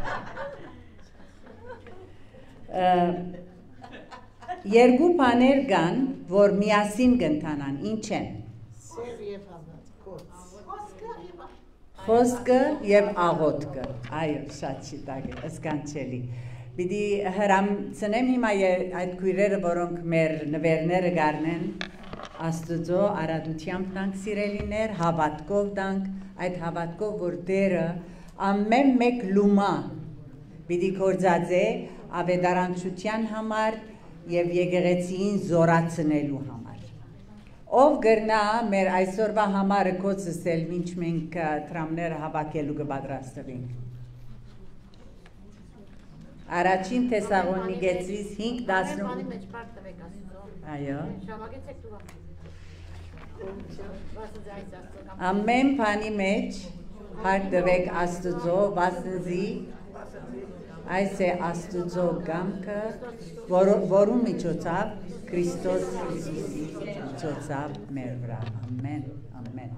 Երկու բաներ կան, որ միասին կընթանան, ինչ են։ Խոսքը և աղոթքը, այո, շատ շիտակ է, սկանչելի։ Պիտի հրամցնեմ հիմա այդ քույրերը, որոնք մեր նվերները գարնեն, Աստուծո արադությամբ տանք սիրելիներ, հավատքով տանք, այդ հավատքով, որ դերը ամեն մեկ լումա պիտի կործած է ավետարանչության համար և եկեղեցիին զորացնելու համար։ Ով գրնա մեր այսօրվա համարը կոծսել, մինչ մենք տրամները հավաքելու կպատրաստվենք։ Առաջին Թեսաղոնիկեցիս 5:18 Այո։ Ամեն բանի մեջ հարկ տվեք Աստուծո, վասնզի այս է Աստուծո կամքը, որում միջոցով Քրիստոս Հիսուսի միջոցով մեր վրա։ Ամեն, ամեն։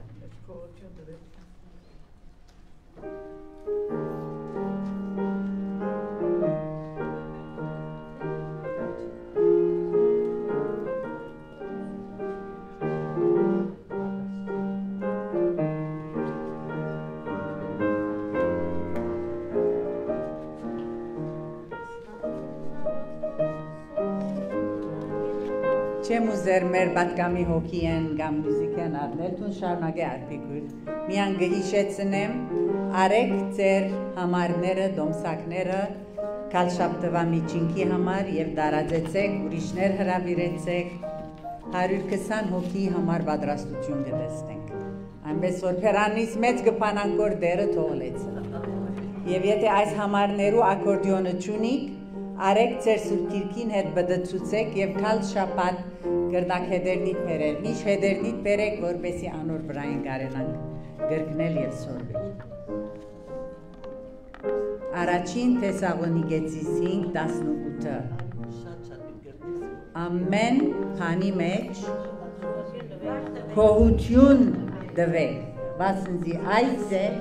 Չեմ ուզեր մեր պատկամի հոգի են կամ մյուզիկ են արնել, թուն շարունակե արպիկույր։ Միան գհիշեցնեմ, արեք ձեր համարները, դոմսակները, կալշապտվա միջինքի համար և դարաձեցեք, ուրիշներ հրավիրեցեք, 120 հոգի համար պատրաստություն կտեսնենք։ Այնպես որ փերանից մեծ կփանանք որ դերը թողլեց։ Եվ եթե այս համարներու ակորդիոնը չունիք, արեք ձեր Սուրբ Գիրքին հետ բդցուցեք եւ քալ շաբաթ կրնակ հետերնիտ բերել։ Ինչ հետերնիտ բերեք, որպեսի անոր վրային կարենանք գրկնել եւ սորվել։ Առաջին Թեսաղոնիկեցիս 5:18 Ամեն բանի մեջ քողություն դվեք, վասնզի այս է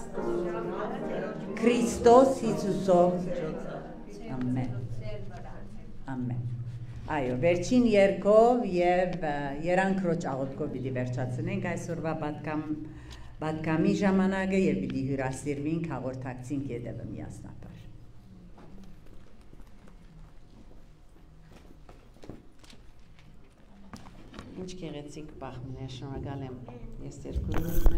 Քրիստոս Հիսուսով Ամեն Ամեն Այո, վերջին երկով եւ երանքրոջ աղոթքով պիտի վերջացնենք այսօրվա պատկամի ժամանակը եւ պիտի հյուրասիրվենք հաղորդակցին կետևը միասնաբար Ինչ գեղեցիկ բախմն է, շնորհակալ եմ։ Ես երկու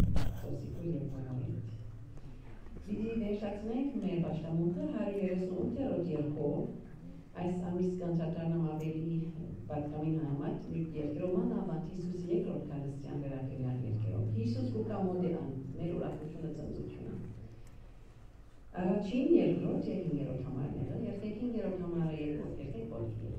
Պիտի վերջացնենք մեր պաշտամունքը 138-րդ երկով այս ամիս կանչատարնամ ավելի պատկամին համար երկրոման ավատ Հիսուս երկրորդ քարստյան վերագրյալ երկրով Հիսուս կուկամոդեան մեր ուրախությունը ծնծությունը առաջին երկրորդ եւ հինգերորդ համարները եւ հինգերորդ համարը երկրորդ բոլոր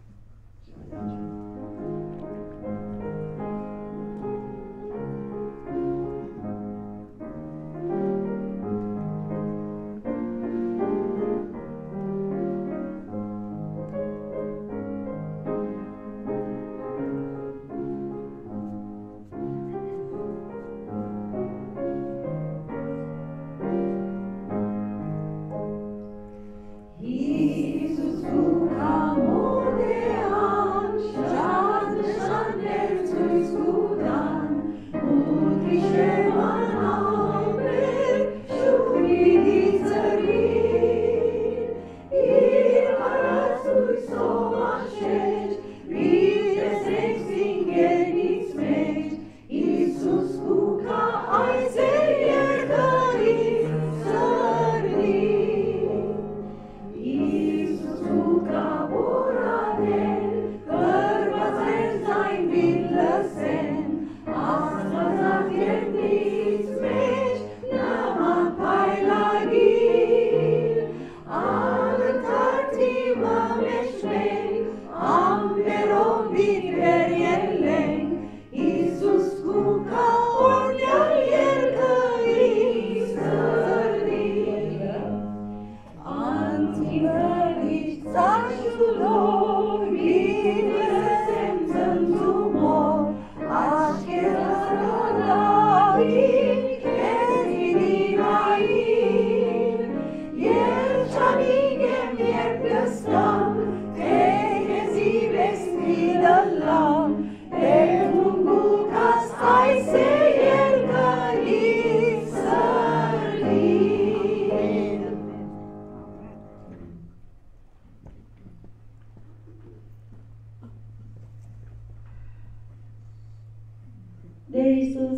Դեր Հիսուս,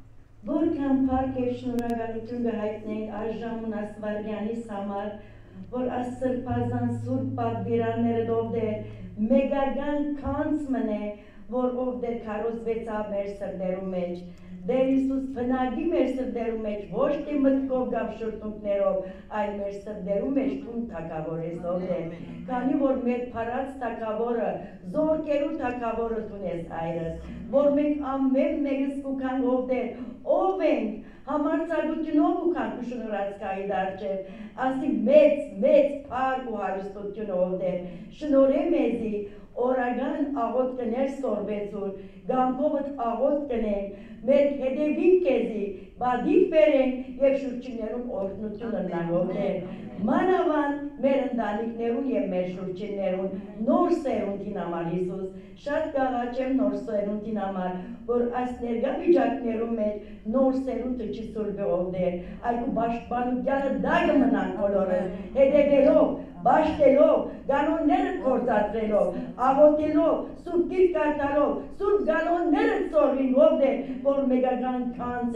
որքան փառք եւ շնորհակալություն կհայտնենք այս ժամուն Աստվածյանից համար, որ այս սրբազան սուրբ պատվիրանները դովդեր մեգական քանց մնե, որ ով դեր քարոզվեցավ մեր սրտերու մեջ։ Դեր Հիսուս վնագի մեր սրտերու մեջ, ոչ թե մտքով կամ շուրթունքներով, այլ մեր սրտերու մեջ թուն թակավորես ով դեր, քանի որ մեր փառած թակավորը, զորքերու թակավորը տունես հայրս, որ մենք ամեն մեկս կուքան ով դեր, ով ենք, համարձակությունով ուքան կշնորած կայի դարջև, ասի մեծ փառք ու հարստություն ով դեր, շնորհե մեզի, օրական աղոտ կներ սորվեցուր, գամքովդ աղոտ կնենք, մեր հետևին կեզի, բադիվ բերենք և շուրջիներուն օրհնություն ըննագովներ, մանավան մեր ընտանիքներուն և մեր շուրջիներուն նոր սերունդին համար Հիսուս, շատ կաղաչեմ նոր սերունդին համար, որ այս ներգա վիճակներում մեջ նոր սերունդը չի սուրբեով դեր, այգու բաշտբանուկյանը դագը մնան բոլորս, հետևելով, բաշտելով, գանոնները գործադրելով, աղոտելով, սուրբ գիրք կարդալով, սուրբ գանոնները ծորվին ով դեր, որ մեգական քանց է դեր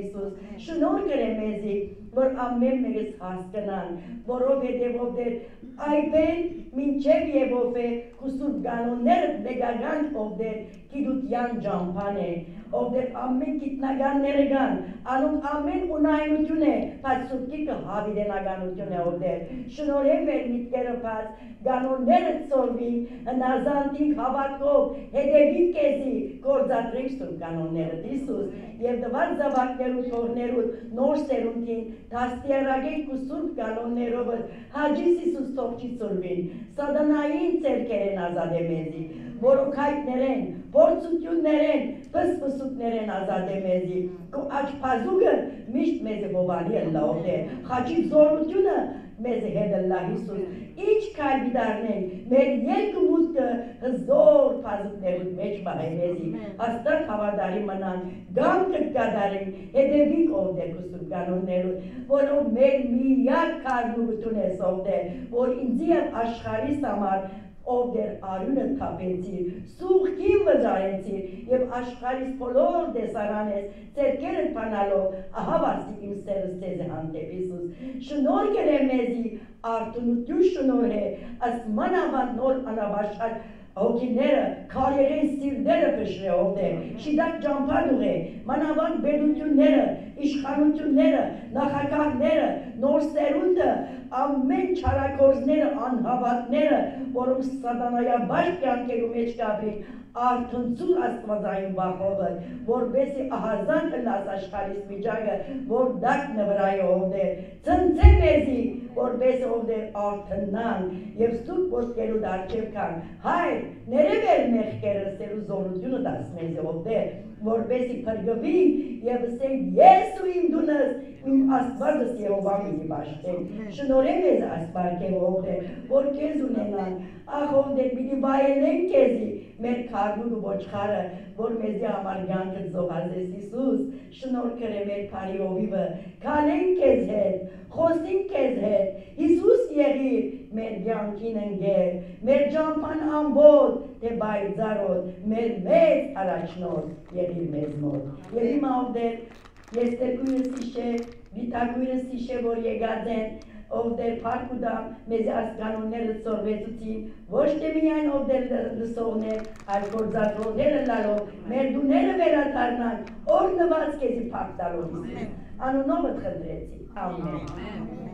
Իսուս, շնոր գրե մեզի, որ ամեն մերս հասկնան, որովհետև ովդեր այբեն մինչև եւ ով է կուսուր գանոնները դեգագան ովդեր գիտության ջամփան է, ովդեր ամեն գիտնականները կան, անոնք ամեն ունայնություն է, բայց սուրբի կհավիրենականություն է ովդեր, շնորհեմ մեր միտքերը բաց, գանոնները ծորվի, հնազանդինք հավատքով, հետևին կեզի, գործադրենք սուրբ կանոնները Իսուս, եւ դվար զավակներու թողներու նոր սերունդին, դաստիարակենք ու սուրբ կանոններով հաջիս Իսուս թողչի ծորվին, սատանային ծերքերեն ազատե մեզի, որոքայքներեն, փորձություններեն, պսպսուկներեն ազատե մեզի, ու աչփազուկը միշտ մեզ է բովալի լավ է, խաչի զորությունը մեզ է հետըլլա Իսուս, ինչ կայլ բիդարնենք, մեր երկը մուտքը հզոր պազուկներուտ մեջ բահե մեզի, հաստատ հավադարի մնան, գամ կտկադարենք, հետևինք ովդեր կուսուր կանոններուտ, որով մեր միակ կարնուգություն ես ովդեր, որ ինձի և աշխարիս համար ովդեր արյունը թապեցիր, սուղքին վզարեցիր և աշխարիս բոլոր դեսարան ես, ծերկերը պանալով, ահա վասիկ իմ սերս ձեզ է հանդեպ Իսուս, շնոր կեր է մեզի, արդունություն շնոր է, աստ մանավան նոր անաբաշար հոգիները, քարերեն սիրտերը պշրե ովդեր, շիդակ ջամփան ուղե, մանավան բերությունները, իշխանությունները, նախագահները, նոր սերունդը, ամեն չարագործները, անհավատները, որոնք սատանայաբար կյանքերու մեջ կապրին, արդնցուր աստվածային բախովը, որբեսի ահազան կնաս աշխարիս միջագը, որ դակ նվրայ ովդեր, ծնցե մեզի, որբես ովդեր արդնան և սուտ ոսկերու դարջև կան, հայր, ներև էր մեղքերը սերու զորությունը դաս մեզ ովդեր, որբեսի պրգվին և ասենք ես ու իմ դունս, իմ աստվածս Եհովա մինի բաշտեն, շնորեմ ես աստվարկև ովդեր, որ կեզ ունենան, ախ ովդեր մինի բայելեն կեզի, մեր քարնուն ու ոչխարը, որ մեզի համար յանքը զոհազես Իսուս, շնոր կրե մեր պարի ովիվը, կալեն կեզ հետ, խոսին կեզ հետ, Իսուս եղիր, մեր յանքին ընգեր, մեր ջամփան ամբոտ, թե բայձարոտ, մեր մեծ առաջնորդ եղիր մեզ մոտ, և հիմա ովդեր, ես տերկույրս իշե, վիտագույրս իշե, որ եկած են, ովդեր պարկուդամ, մեզի ասկանոնները ծորվեցուցին, ոչ թե միայն ովդեր լսողներ, այլ գործադրողները լալով, մեր դուները վերադառնան, օրնված կեզի պարկ տալով, անունովը խնդրեցի, ամեն։